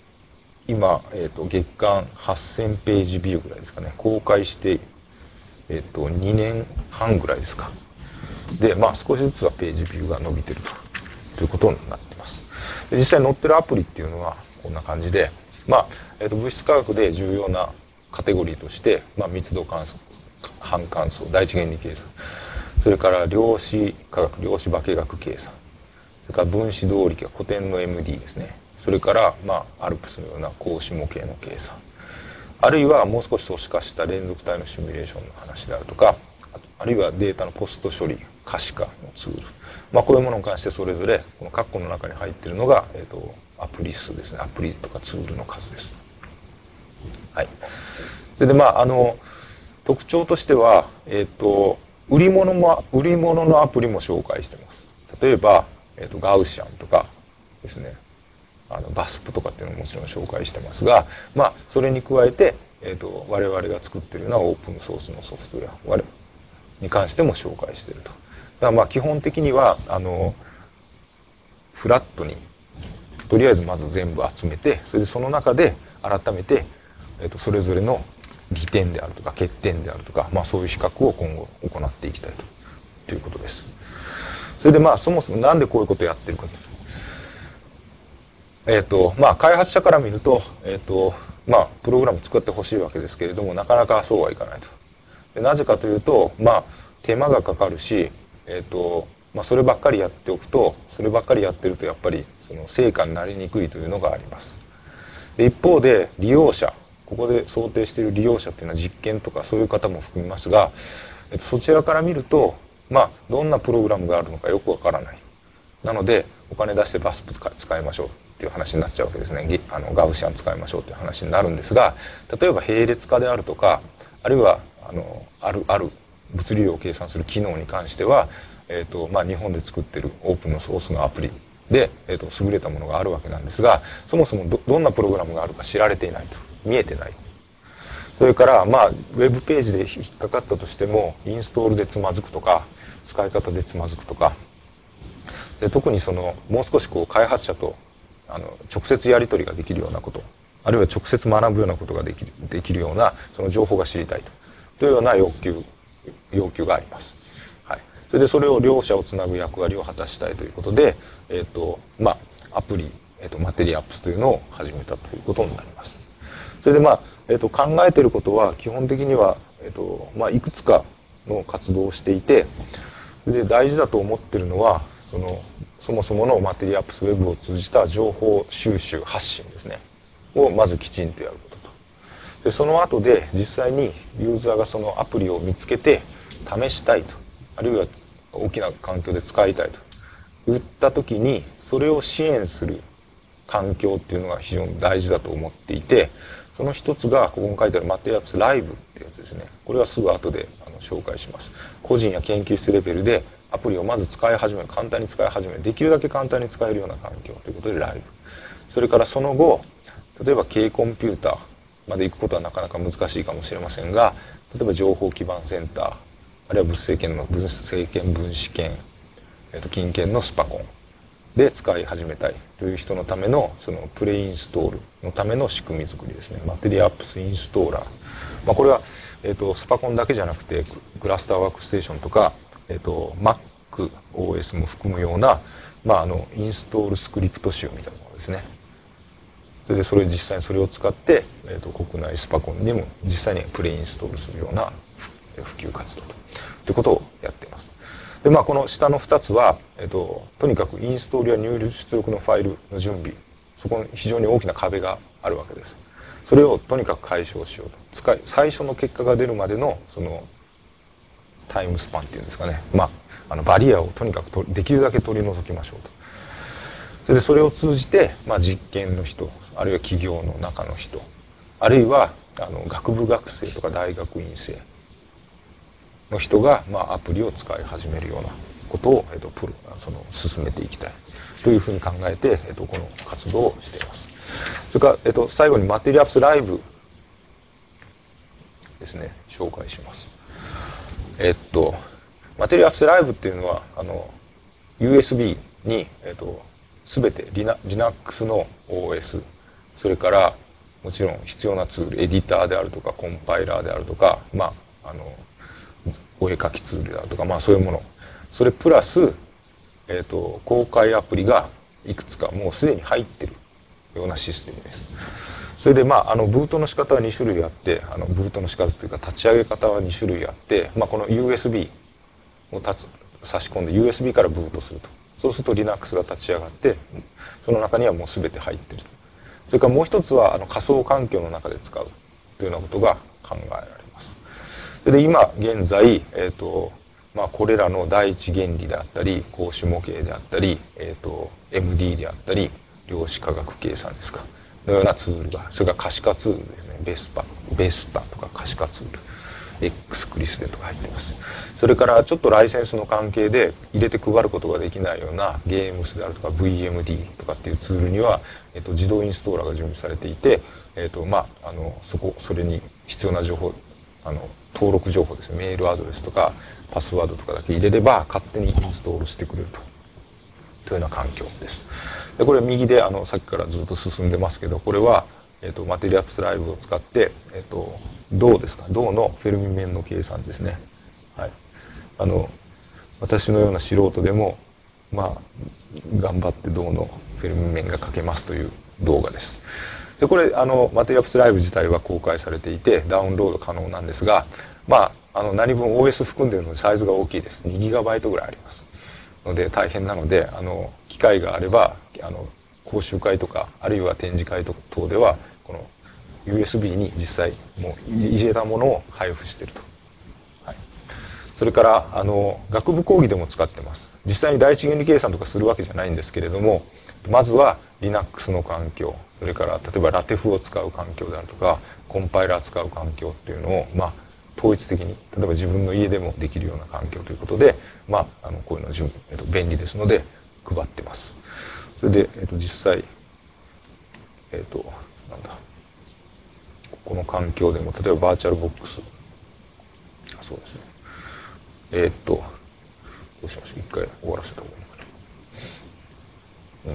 今、えー、と月間はっせんページビューぐらいですかね、公開して、えー、とにねんはんぐらいですか。で、まあ、少しずつはページビューが伸びてると、ということになっています。で実際載ってるアプリっていうのはこんな感じで、まあえー、と物質科学で重要なカテゴリーとして、まあ、密度関数、半関数、第一原理計算、それから量子科学、量子化学計算、それから分子動力や古典の エムディー ですね、それから、まあ、アルプスのような光子模型の計算、あるいはもう少し組織化した連続体のシミュレーションの話であるとか、あるいはデータのポスト処理、可視化のツール、まあ、こういうものに関してそれぞれこの括弧の中に入っているのが、えー、とアプリ数ですね、アプリとかツールの数です。はい、それでまああの特徴としては、えー、と売り物も売り物のアプリも紹介しています。例えば、えー、とガウシャンとかですね、あのバスプとかっていうのももちろん紹介してますが、まあ、それに加えて、えー、と我々が作っているようなオープンソースのソフトウェア我に関しても紹介していると。だからまあ基本的にはあのフラットにとりあえずまず全部集めて、それでその中で改めて、えー、とそれぞれの利点であるとか欠点であるとか、まあ、そういう比較を今後行っていきたいと、ということです。それでまあそもそもなんでこういうことをやってるかと。えーとまあ、開発者から見ると、えーとまあ、プログラム作ってほしいわけですけれども、なかなかそうはいかないと。でなぜかというと、まあ、手間がかかるし、えーとまあ、そればっかりやっておくと、そればっかりやってるとやっぱりその成果になりにくいというのがあります。で一方で利用者、ここで想定している利用者っていうのは実験とかそういう方も含みますが、えっと、そちらから見ると、まあ、どんなプログラムがあるのかよくわからない。なのでお金出してバスプ使いましょうっていう話になっちゃうわけですね。あのガウシャン使いましょうっていう話になるんですが、例えば並列化であるとか、あるいはあのあるある物理量を計算する機能に関しては、えーとまあ、日本で作っているオープンのソースのアプリで、えーと優れたものがあるわけなんですが、そもそも ど, どんなプログラムがあるか知られていないと、見えてない。それからまあウェブページで引っかかったとしてもインストールでつまずくとか、使い方でつまずくとかで、特にそのもう少しこう開発者とあの直接やり取りができるようなこと、あるいは直接学ぶようなことができるできるようなその情報が知りたいとというような要求要求があります。はい、それでそれを両者をつなぐ役割を果たしたいということで、えーとまあ、アプリ、えーとマテリアップスというのを始めたということになります。それでまあ、えーと考えていることは基本的には、えーとまあ、いくつかの活動をしていて、で大事だと思っているのはそのそもそものマテリアップスウェブを通じた情報収集発信ですねをまずきちんとやることと、でその後で実際にユーザーがそのアプリを見つけて試したいと、あるいは大きな環境で使いたいと言った時にそれを支援する環境っていうのが非常に大事だと思っていて、その一つがここに書いてあるマテリアップスライブってやつですね。これはすぐ後であの紹介します。個人や研究室レベルでアプリをまず使い始める、簡単に使い始める、できるだけ簡単に使えるような環境ということでライブ。それからその後、例えば軽コンピューターまで行くことはなかなか難しいかもしれませんが、例えば情報基盤センター、あるいは物性圏の物性圏分子圏、えっと近圏のスパコンで使い始めたいという人のためのそのプレインストールのための仕組み作りですね。マテリアップスインストーラー、まあ、これは、えっとスパコンだけじゃなくてクラスターワークステーションとか、えっと MacOS も含むような、まあ、あのインストールスクリプト集みたいなものですね。それでそれ実際にそれを使って、えっと国内スパコンにも実際にプレインストールするような普及活動ということをやっています。でまあ、この下のふたつは、えっと、とにかくインストールや入出力のファイルの準備、そこに非常に大きな壁があるわけです。それをとにかく解消しようと、使い最初の結果が出るまでのそのタイムスパンっていうんですかね、まあ、あのバリアをとにかくとできるだけ取り除きましょうと。それでそれを通じて、まあ、実験の人、あるいは企業の中の人、あるいはあの学部学生とか大学院生の人が、まあ、アプリを使い始めるようなことを、えっと、プロその進めていきたいというふうに考えて、えっと、この活動をしています。それから、えっと、最後にマテリアップスライブですね、紹介します。えっと、マテリアップスライブっていうのはあの ユーエスビー に、えっと、全て Linux の オーエス、それからもちろん必要なツール、エディターであるとかコンパイラーであるとか、まあ、あのお絵描きツールであるとか、まあ、そういうもの、それプラス、えーと、公開アプリがいくつかもうすでに入ってるようなシステムです。それで、まあ、あのブートの仕方はに種類あって、あのブートの仕方というか立ち上げ方はに種類あって、まあ、この ユーエスビー を立つ差し込んで ユーエスビー からブートすると。そうすると Linux が立ち上がって、その中にはもう全て入ってる。それからもう一つはあの仮想環境の中で使うというようなことが考えられます。それで今現在、えーとまあ、これらの第一原理であったり、格子模型であったり、えーと エムディー であったり、量子科学計算ですか、のようなツールが、それから可視化ツールですね、ベスパ、ベスタとか可視化ツール、X クリスデとか入っています。それからちょっとライセンスの関係で入れて配ることができないようなゲームスであるとか ブイエムディー とかっていうツールには、えっと、自動インストーラーが準備されていて、えっとまあ、あのそこそれに必要な情報、あの登録情報ですね、メールアドレスとかパスワードとかだけ入れれば勝手にインストールしてくれるとというような環境です。でこれ右であのさっきからずっと進んでますけど、これはえっと、マテリアプスライブを使って、えっと、銅ですか、銅のフェルミ面の計算ですね。はい。あの、私のような素人でも、まあ、頑張って銅のフェルミ面が書けますという動画です。で、これ、あの、マテリアプスライブ自体は公開されていて、ダウンロード可能なんですが、まあ、あの、何分 オーエス 含んでいるのでサイズが大きいです。にギガバイトぐらいあります。ので、大変なので、あの、機会があれば、あの、講習会とかあるいは展示会等ではこの ユーエスビー に実際もう入れたものを配布していると、はい、それからあの学部講義でも使ってます。実際に第一原理計算とかするわけじゃないんですけれども、まずは Linux の環境、それから例えばラテフを使う環境であるとかコンパイラー使う環境っていうのを、まあ、統一的に例えば自分の家でもできるような環境ということで、まあ、あのこういうの準備、えっと、便利ですので配ってます。それで、えっと、実際、えっと、なんだ、この環境でも、例えばバーチャルボックス、あ、そうですね。えっと、どうしましょう、一回終わらせた方がいいのかな。うん。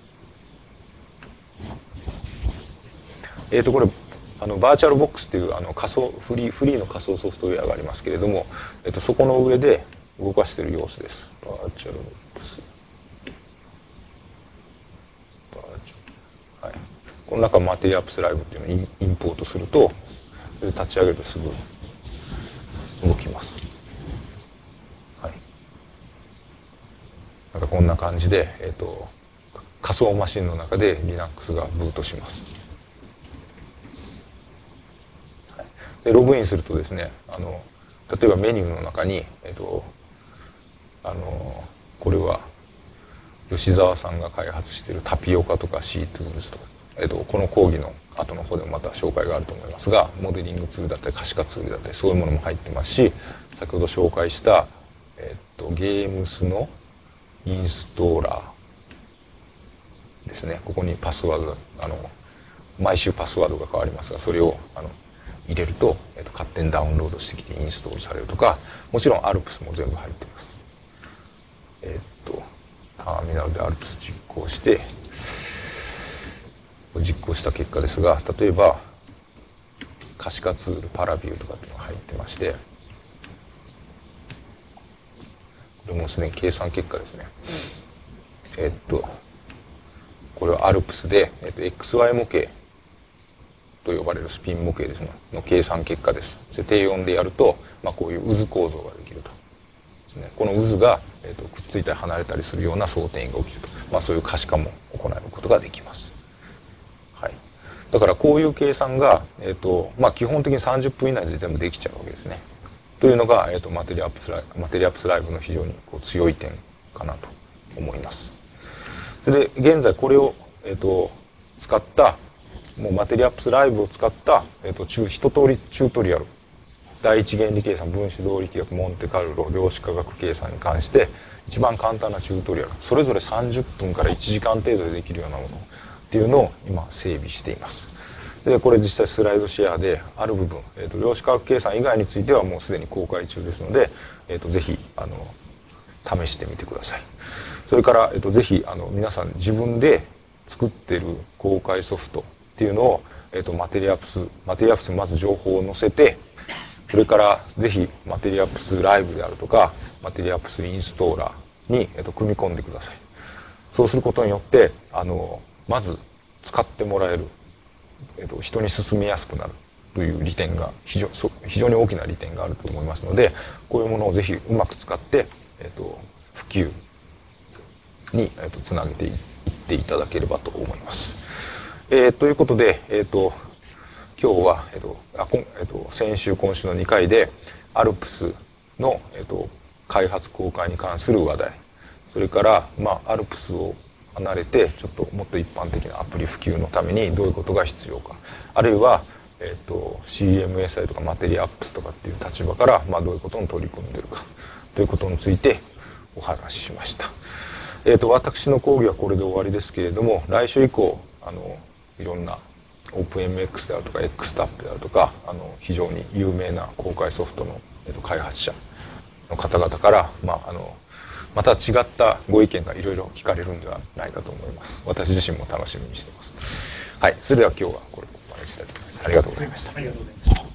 えっと、これ、あの、バーチャルボックスっていう、あの、仮想、フリー、フリーの仮想ソフトウェアがありますけれども、えっと、そこの上で動かしている様子です。バーチャルボックス。はい、この中マテリアプスライブっていうのをインポートすると、それで立ち上げるとすぐ動きます。はい。なんかこんな感じで、えっと、仮想マシンの中で Linux がブートします。はい、でログインするとですね、あの例えばメニューの中に、えっと、あのこれは吉澤さんが開発しているタピオカとか C トゥールズとか、えっと、この講義の後の方でもまた紹介があると思いますが、モデリングツールだったり可視化ツールだったりそういうものも入ってますし、先ほど紹介した、えっと、ゲームスのインストーラーですね。ここにパスワード、あの毎週パスワードが変わりますが、それをあの入れると、えっと、勝手にダウンロードしてきてインストールされるとか、もちろん アルプス も全部入ってます。えっとターミナルで アルプス 実行して実行した結果ですが、例えば可視化ツールパラビューとかっていうのが入ってまして、これもすでに計算結果ですね。えっとこれは アルプス で、えっと、エックスワイ 模型と呼ばれるスピン模型ですねの計算結果です。で低温でやると、まあ、こういう渦構造ができると。この渦が、えーと、くっついたり離れたりするような装填が起きると、まあ、そういう可視化も行うことができます。はい、だからこういう計算が、えーとまあ、基本的にさんじゅっぷん以内で全部できちゃうわけですね。というのが、えーと、マテリアプスライブ、マテリアプスライブの非常にこう強い点かなと思います。それで現在これを、えーと、使ったもうマテリアプスライブを使った、えーと、一通りチュートリアル、第一原理計算、分子動力学、モンテカルロ、量子科学計算に関して一番簡単なチュートリアル、それぞれさんじゅっぷんからいちじかん程度でできるようなものっていうのを今整備しています。でこれ実際スライドシェアである部分、えーと、量子科学計算以外についてはもうすでに公開中ですので、えーと、ぜひあの試してみてください。それから、えーと、ぜひあの皆さん自分で作っている公開ソフトっていうのをえーと、マテリアプス、マテリアプスにまず情報を載せて、それからぜひマテリアプスライブであるとか、マテリアプスインストーラーに、えーと、組み込んでください。そうすることによって、あの、まず使ってもらえる、えーと、人に進めやすくなるという利点が非常、非常に大きな利点があると思いますので、こういうものをぜひうまく使って、えーと、普及に、えーと、つなげていっていただければと思います。えー、ということで、えーと、今日は、えーとあこんえーと、先週、今週のにかいで、アルプスの、えーと、開発公開に関する話題、それから、まあ、アルプスを離れて、ちょっともっと一般的なアプリ普及のためにどういうことが必要か、あるいは、えーと、シーエムエスアイ とかマテリアップスとかっていう立場から、まあ、どういうことに取り組んでいるかということについてお話ししました。えーと、私の講義はこれで終わりですけれども、来週以降、あの、いろんな オープンエムエックス であるとか エックスタップ であるとか、あの、非常に有名な公開ソフトの、えーと、開発者の方々から、まあ、あの、また違ったご意見がいろいろ聞かれるんではないかと思います。私自身も楽しみにしています。はい。それでは今日はこれここまでにしたいと思います。ありがとうございました。 ありがとうございました。